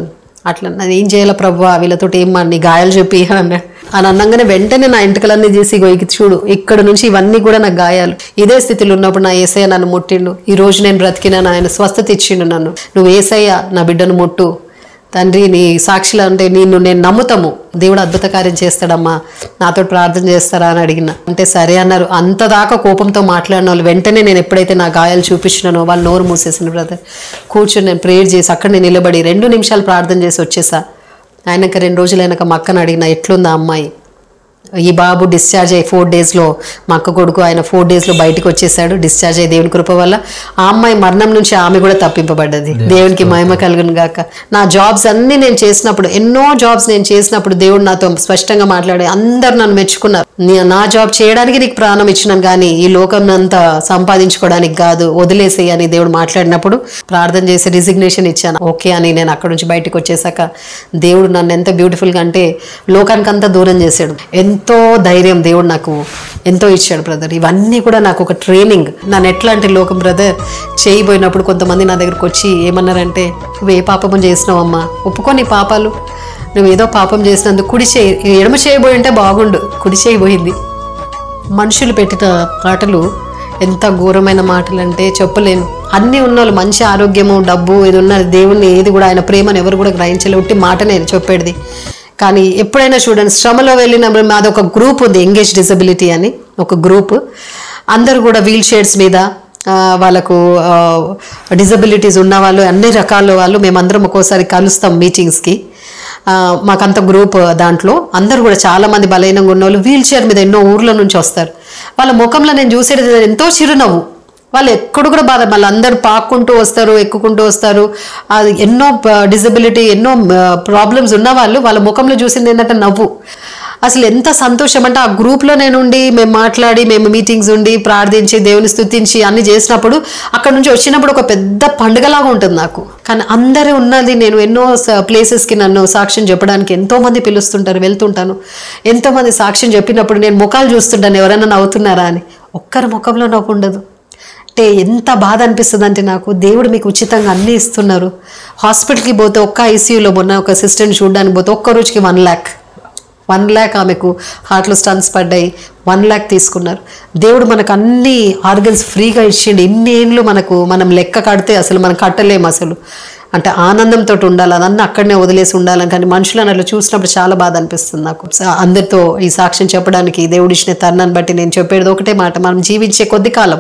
అట్లా నేను ఏం చేయాలి ప్రభు, వీళ్ళతో ఏం నీ గాయాలు చెప్పి అని అనగానే వెంటనే నా ఇంటికలన్నీ చేసి ఇగో చూడు ఇక్కడ నుంచి ఇవన్నీ కూడా నాకు గాయాలు. ఇదే స్థితిలో ఉన్నప్పుడు నా యేసయ్య నన్ను ముట్టిండు. ఈ రోజు నేను బ్రతికినాను, ఆయన స్వస్థత ఇచ్చిండు నన్ను. నువ్వు యేసయ్య నా బిడ్డను ముట్టు తండ్రి, నీ సాక్షిలో అంటే నేను నమ్ముతాము దేవుడు అద్భుత కార్యం చేస్తాడమ్మా, నాతో ప్రార్థన చేస్తారా అని అడిగిన. అంటే సరే అన్నారు. అంత దాకా కోపంతో మాట్లాడిన వాళ్ళు వెంటనే నేను ఎప్పుడైతే నా గాయాలు చూపించినానో వాళ్ళు నోరు మూసేసిన బ్రదర్. కూర్చొని నేను ప్రేయర్ చేసి అక్కడ నేను నిలబడి 2 నిమిషాలు ప్రార్థన చేసి వచ్చేసా. ఆయనక 2 రోజులు అయినాక మా అక్కను అడిగిన, ఎట్లుందా అమ్మాయి? ఈ బాబు డిశ్చార్జ్ అయ్యి 4 డేస్లో మా అక్క కొడుకు ఆయన 4 డేస్లో బయటకు వచ్చేసాడు డిశ్చార్జ్ అయ్యి దేవుని కృప వల్ల. ఆ అమ్మాయి మరణం నుంచి ఆమె కూడా తప్పింపబడ్డది. దేవునికి మహిమ కలుగును గాక. నా జాబ్స్ అన్నీ నేను చేసినప్పుడు, ఎన్నో జాబ్స్ నేను చేసినప్పుడు దేవుడు నాతో స్పష్టంగా మాట్లాడి అందరు నన్ను మెచ్చుకున్నారు. నా జాబ్ చేయడానికి నీకు ప్రాణం ఇచ్చినాను కానీ ఈ లోకం అంతా సంపాదించుకోవడానికి కాదు, వదిలేసేయి అని దేవుడు మాట్లాడినప్పుడు ప్రార్థన చేసి రిజిగ్నేషన్ ఇచ్చాను. ఓకే అని నేను అక్కడ నుంచి బయటకు వచ్చేసాక దేవుడు నన్ను ఎంత బ్యూటిఫుల్గా అంటే లోకానికంతా దూరం చేశాడు. ఎంతో ధైర్యం దేవుడు నాకు ఎంతో ఇచ్చాడు బ్రదర్. ఇవన్నీ కూడా నాకు ఒక ట్రైనింగ్. నన్ను ఎట్లా అంటే లోకం బ్రదర్ చేయబోయినప్పుడు కొంతమంది నా దగ్గరకు వచ్చి ఏమన్నారంటే, నువ్వు ఏ పాపము చేసినావమ్మా, ఒప్పుకొని పాపాలు, నువ్వు ఏదో పాపం చేసినందుకు కుడి చేయి ఎడమ చేయబోయి ఉంటే బాగుండు, కుడి చేయబోయింది. మనుషులు పెట్టిన మాటలు ఎంత ఘోరమైన మాటలు అంటే చెప్పలేను. అన్నీ ఉన్నోళ్ళు మంచి ఆరోగ్యము డబ్బు ఇది ఉన్న దేవుణ్ణి ఏది కూడా ఆయన ప్రేమను ఎవరు కూడా గ్రహించలే, ఉట్టి మాటనే చెప్పేది. కానీ ఎప్పుడైనా చూడండి శ్రమలో వెళ్ళినప్పుడు మాది ఒక గ్రూప్ ఉంది, ఎంగేజ్ డిజబిలిటీ అని ఒక గ్రూప్. అందరూ కూడా వీల్ చైర్స్ మీద వాళ్ళకు డిజబిలిటీస్ ఉన్న వాళ్ళు అన్ని రకాల వాళ్ళు మేమందరం ఒక్కోసారి కలుస్తాం మీటింగ్స్కి. మాకంత గ్రూప్ దాంట్లో అందరూ కూడా చాలామంది బలహీనంగా ఉన్న వాళ్ళు వీల్ చైర్ మీద ఎన్నో ఊర్ల నుంచి వస్తారు. వాళ్ళ ముఖంలో నేను చూసేది ఎంతో చిరునవ్వు. వాళ్ళు ఎక్కడ కూడా బాధ, మళ్ళీ అందరూ పాక్కుంటూ వస్తారు, ఎక్కుకుంటూ వస్తారు. అది ఎన్నో డిజబిలిటీ ఎన్నో ప్రాబ్లమ్స్ ఉన్న వాళ్ళు వాళ్ళ ముఖంలో చూసింది ఏంటంటే నవ్వు. అసలు ఎంత సంతోషం అంటే ఆ గ్రూప్లో నేను ఉండి మేము మాట్లాడి మేము మీటింగ్స్ ఉండి ప్రార్థించి దేవుని స్తుతించి అన్ని చేసినప్పుడు అక్కడ నుంచి వచ్చినప్పుడు ఒక పెద్ద పండుగలాగా ఉంటుంది నాకు. కానీ అందరూ ఉన్నది నేను ఎన్నో ప్లేసెస్కి నన్ను సాక్ష్యం చెప్పడానికి ఎంతోమంది పిలుస్తుంటారు, వెళ్తుంటాను. ఎంతోమంది సాక్ష్యం చెప్పినప్పుడు నేను ముఖాలు చూస్తుంటాను ఎవరైనా నవ్వుతున్నారా అని. ఒక్కరి ముఖంలో నవ్వు ఉండదు. అంటే ఎంత బాధ అనిపిస్తుంది అంటే నాకు, దేవుడు మీకు ఉచితంగా అన్నీ ఇస్తున్నారు. హాస్పిటల్కి పోతే ఒక్క ఐసీయూలో మొన్న ఒక సిస్టర్ని చూడడానికి పోతే ఒక్క రోజుకి 1 lakh ఆమెకు హార్ట్లో స్టన్స్ పడ్డాయి, 1 lakh తీసుకున్నారు. దేవుడు మనకు అన్ని ఆర్గన్స్ ఫ్రీగా ఇచ్చిండు. ఇన్ని ఏళ్ళు మనం లెక్క కడితే అసలు మనం కట్టలేము అసలు. అంటే ఆనందంతో ఉండాలి, అదన్నీ అక్కడనే వదిలేసి ఉండాలని. కానీ మనుషులను అట్లా చూసినప్పుడు చాలా బాధ అనిపిస్తుంది నాకు. అందరితో ఈ సాక్ష్యం చెప్పడానికి దేవుడు ఇచ్చిన తరుణాన్ని బట్టి నేను చెప్పేది ఒకటే మాట, మనం జీవించే కొద్ది కాలం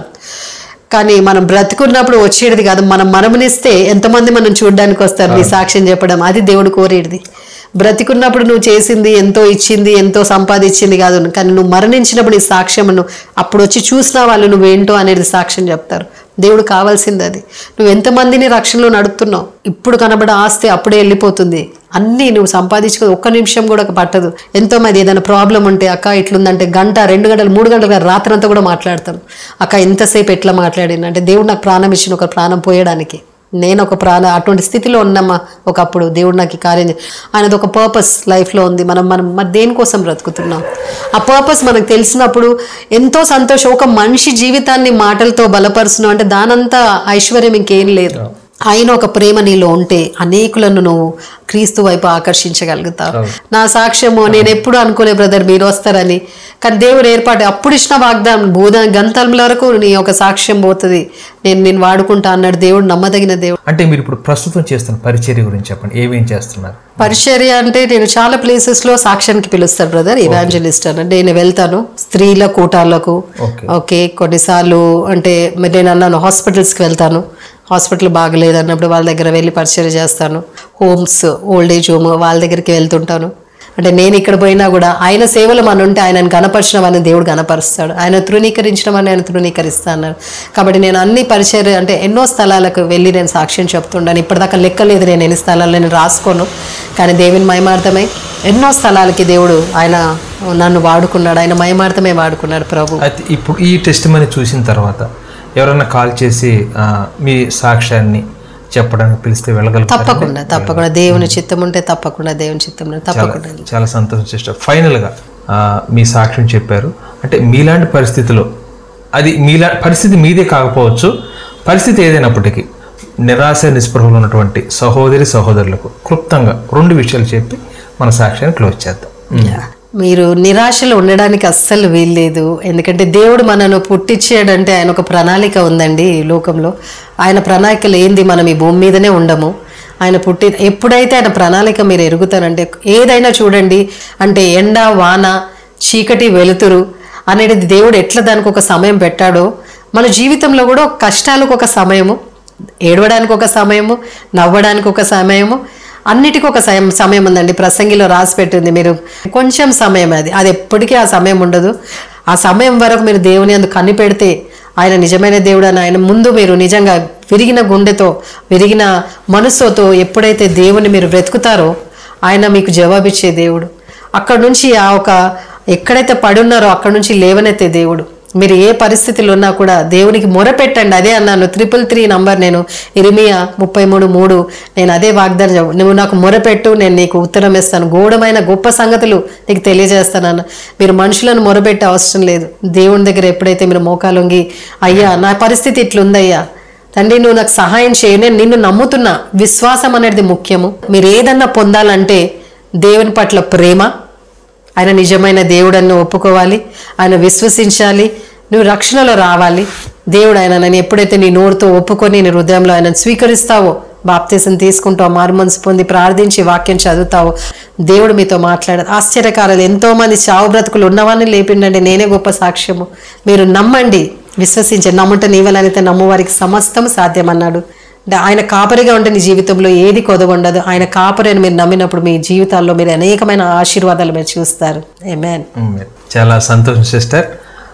కానీ మనం బ్రతుకున్నప్పుడు వచ్చేది కాదు. మనం మరణిస్తే ఎంతమంది మనం చూడడానికి వస్తారు నీ సాక్ష్యం చెప్పడం, అది దేవుడు కోరేది. బ్రతికున్నప్పుడు నువ్వు చేసింది ఎంతో ఇచ్చింది ఎంతో సంపాదించింది కాదు, కానీ నువ్వు మరణించినప్పుడు నీ సాక్ష్యం అప్పుడు వచ్చి చూసిన వాళ్ళు నువ్వేంటో అనేది సాక్ష్యం చెప్తారు. దేవుడు కావాల్సింది అది. నువ్వు ఎంతమందిని రక్షణలో నడుపుతున్నావు. ఇప్పుడు కనబడే ఆస్తి అప్పుడే వెళ్ళిపోతుంది. అన్నీ నువ్వు సంపాదించుకో, ఒక్క నిమిషం కూడా పట్టదు. ఎంతోమంది ఏదైనా ప్రాబ్లం ఉంటే అక్క ఇట్లుందంటే 1 గంట 2 గంటలు 3 గంటలు రాత్రంతా కూడా మాట్లాడతాను. అక్క ఎంతసేపు ఎట్లా మాట్లాడిన అంటే దేవుడు నాకు ప్రాణం ఇచ్చిన ఒక ప్రాణం పోయడానికి. నేను ఒక అటువంటి స్థితిలో ఉన్నామా ఒకప్పుడు. దేవుడు నాకు కార్యం ఆయనది ఒక పర్పస్ లైఫ్లో ఉంది. మనం దేనికోసం బ్రతుకుతున్నాం, ఆ పర్పస్ మనకు తెలిసినప్పుడు ఎంతో సంతోషం. ఒక మనిషి జీవితాన్ని మాటలతో బలపరుస్తున్నాం అంటే దానంతా ఐశ్వర్యం ఇంకేం లేదు. ఆయన ఒక ప్రేమ నీలో ఉంటే అనేకులను నువ్వు క్రీస్తు వైపు ఆకర్షించగలుగుతావు. నా సాక్ష్యము నేను ఎప్పుడు అనుకోలే బ్రదర్ మీరు వస్తారని, కానీ దేవుడు ఏర్పాటు అప్పుడు ఇచ్చిన వాగ్దానం గంతముల వరకు నీ ఒక సాక్ష్యం పోతుంది, నేను వాడుకుంటా అన్నాడు దేవుడు. నమ్మదగిన దేవుడు. అంటే మీరు ఇప్పుడు ప్రస్తుతం చేస్తున్న పరిచర్య గురించి చెప్పండి, ఏమేం చేస్తున్నారు? పరిచర్య అంటే నేను చాలా ప్లేసెస్లో సాక్ష్యానికి పిలుస్తాను బ్రదర్, ఇవాంజలిస్ట్ అని. నేను వెళ్తాను స్త్రీల కూటాలకు. ఓకే, కొన్నిసార్లు అంటే నేను అన్నాను హాస్పిటల్స్కి వెళ్తాను. హాస్పిటల్ బాగలేదు అన్నప్పుడు వాళ్ళ దగ్గర వెళ్ళి పరిచర్య చేస్తాను. హోమ్స్, ఓల్డ్ ఏజ్ హోమ్ వాళ్ళ దగ్గరికి వెళ్తుంటాను. అంటే నేను ఇక్కడ పోయినా కూడా ఆయన సేవలు మన ఉంటే ఆయనను గణపరిచిన వాడిని దేవుడు గణపరుస్తాడు, ఆయన తృణీకరించిన వాడిని ఆయన తృణీకరిస్తాను. కాబట్టి నేను అన్ని పరిచర్య అంటే ఎన్నో స్థలాలకు వెళ్ళి నేను సాక్ష్యం చెప్తుంటాను. ఇప్పటిదాకా లెక్కలేదు నేను ఎన్ని స్థలాల్లో నేను రాసుకోను, కానీ దేవుని మహిమార్థమై ఎన్నో స్థలాలకి దేవుడు ఆయన నన్ను వాడుకున్నాడు, ఆయన మహిమార్థమే వాడుకున్నాడు ప్రభు. అయితే ఇప్పుడు ఈ టెస్ట్ మనీ చూసిన తర్వాత ఎవరైనా కాల్ చేసి మీ సాక్ష్యాన్ని చెప్పడానికి పిలిస్తే వెళ్ళగలుగుతారు? తప్పకుండా దేవుని చిత్తం ఉంటే తప్పకుండా దేవుని చిత్తం తప్పకుండా. చాలా సంతోషం సిస్టర్. ఫైనల్గా మీ సాక్ష్యం చెప్పారు అంటే మీలాంటి పరిస్థితిలో, అది పరిస్థితి మీదే కాకపోవచ్చు, పరిస్థితి ఏదైనప్పటికీ నిరాశ నిస్పృహలు ఉన్నటువంటి సహోదరి సహోదరులకు క్లుప్తంగా 2 విషయాలు చెప్పి మన సాక్ష్యాన్ని క్లోజ్ చేద్దాం. మీరు నిరాశలో ఉండడానికి అస్సలు వీల్లేదు. ఎందుకంటే దేవుడు మనను పుట్టించాడంటే ఆయన ఒక ప్రణాళిక ఉందండి ఈ లోకంలో. ఆయన ప్రణాళికలు ఏంది, మనం ఈ భూమి మీదనే ఉండము. ఆయన ఎప్పుడైతే ఆయన ప్రణాళిక మీరు ఎరుగుతారంటే ఏదైనా చూడండి, అంటే ఎండ వాన చీకటి వెలుతురు అనేది దేవుడు ఎట్లా దానికి ఒక సమయం పెట్టాడో, మన జీవితంలో కూడా కష్టాలకు ఒక సమయము, ఏడవడానికి ఒక సమయము, నవ్వడానికి ఒక సమయము, అన్నిటికీ ఒక సమయం ఉందండి. ప్రసంగిలో రాసి పెట్టింది. మీరు కొంచెం సమయం అది ఎప్పటికీ ఆ సమయం ఉండదు. ఆ సమయం వరకు మీరు దేవుని అందు కనిపెడితే ఆయన నిజమైన దేవుడు అని ఆయన ముందు మీరు నిజంగా విరిగిన గుండెతో విరిగిన మనసుతో ఎప్పుడైతే దేవుని మీరు వెతుకుతారో ఆయన మీకు జవాబిచ్చే దేవుడు. అక్కడ నుంచి ఎక్కడైతే పడున్నారో అక్కడ నుంచి లేవనెత్తే దేవుడు. మీరు ఏ పరిస్థితుల్లో ఉన్నా కూడా దేవునికి మొరపెట్టండి. అదే అన్నాను 333 నంబర్, నేను ఇర్మియా 33:3 నేను అదే వాగ్దానం, నువ్వు నాకు మొరపెట్టు నేను నీకు ఉత్తరం ఇస్తాను, గూఢమైన గొప్ప సంగతులు నీకు తెలియజేస్తానన్న. మీరు మనుషులను మొరపెట్టే అవసరం లేదు. దేవుని దగ్గర ఎప్పుడైతే మీరు మోకాలొంగి, అయ్యా నా పరిస్థితి ఇట్లుందయ్యా తండ్రి నువ్వు నాకు సహాయం చేయ, నేను నిన్ను నమ్ముతున్నా. విశ్వాసం అనేది ముఖ్యము. మీరు ఏదన్నా పొందాలంటే దేవుని పట్ల ప్రేమ, ఆయన నిజమైన దేవుడನ್ನು ఒప్పుకోవాలి, ఆయన విశ్వసించాలి, నువ్వు రక్షణలో రావాలి. దేవుడు ఆయన నన్ను ఎప్పుడైతే నీ నోరుతో ఒప్పుకొని నీ హృదయంలో ఆయన స్వీకరిస్తావో, బాప్తీసం తీసుకుంటావు, మారుమనసు పొంది ప్రార్థించి వాక్యం చదువుతావో, దేవుడు మీతో మాట్లాడారు. ఆశ్చర్యకారాలు ఎంతోమంది చావు బ్రతుకులు ఉన్నవాడిని లేపిండండి. నేనే గొప్ప సాక్ష్యము. మీరు నమ్మండి, విశ్వసించండి. నమ్ముట నీవలనైతే నమ్మువారికి సమస్తం సాధ్యమన్నాడు. ఆయన కాపరిగా ఉంటే నీ జీవితంలో ఏది కొదగొండదు. ఆయన కాపరి అని మీరు నమ్మినప్పుడు మీ జీవితాల్లో మీరు అనేకమైన ఆశీర్వాదాలు మీరు చూస్తారు. ఆమేన్. చాలా సంతోషం సిస్టర్.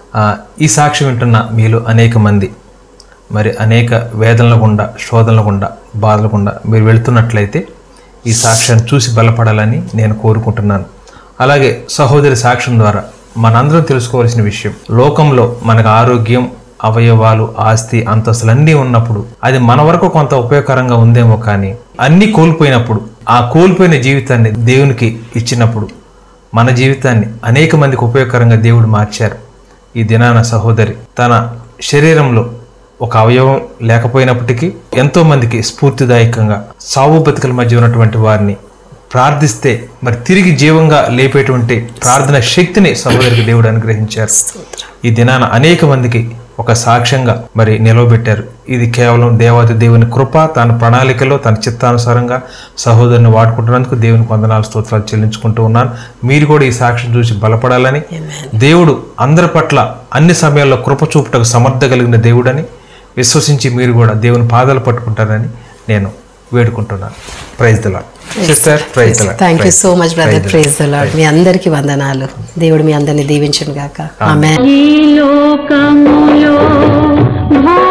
ఈ సాక్ష్యం వింటున్న మీలో అనేక మంది మరి అనేక వేదనల గుండా, శోధనల గుండా, బాధల గుండా మీరు వెళుతున్నట్లయితే ఈ సాక్ష్యాన్ని చూసి బలపడాలని నేను కోరుకుంటున్నాను. అలాగే సహోదరి సాక్ష్యం ద్వారా మనందరం తెలుసుకోవాల్సిన విషయం, లోకంలో మనకు ఆరోగ్యం, అవయవాలు, ఆస్తి, అంతస్తులు అన్నీ ఉన్నప్పుడు అది మన వరకు కొంత ఉపయోగకరంగా ఉందేమో, కానీ అన్నీ కోల్పోయినప్పుడు, ఆ కోల్పోయిన జీవితాన్ని దేవునికి ఇచ్చినప్పుడు మన జీవితాన్ని అనేక మందికి ఉపయోగకరంగా దేవుడు మార్చారు. ఈ దినాన సహోదరి తన శరీరంలో ఒక అవయవం లేకపోయినప్పటికీ ఎంతో మందికి స్ఫూర్తిదాయకంగా సావు బతుకుల మధ్య ఉన్నటువంటి వారిని ప్రార్థిస్తే మరి తిరిగి జీవంగా లేపేటువంటి ప్రార్థన శక్తిని సహోదరికి దేవుడు అనుగ్రహించారు. ఈ దినాన అనేక మందికి ఒక సాక్ష్యంగా మరి నిలవబెట్టారు. ఇది కేవలం దేవాది దేవుని కృప, తన ప్రణాళికలో తన చిత్తానుసారంగా సహోదరుని వాడుకుంటున్నందుకు దేవుని వందనాలు, స్తోత్రాలు చెల్లించుకుంటూ ఉన్నాను. మీరు కూడా ఈ సాక్ష్యం చూసి బలపడాలని, దేవుడు అందరి పట్ల అన్ని సమయాల్లో కృప చూపుటకు సమర్థ కలిగిన దేవుడని విశ్వసించి మీరు కూడా దేవుని పాదాలు పట్టుకుంటారని నేను వేడుకుంటున్నాను. Praise the lord sister. Praise the lord. Thank you so much brother. Praise the lord. మీ అందరికీ వందనాలు. దేవుడు మీ అందరిని దీవించును గాక. ఆమేన్. ఈ లోకములో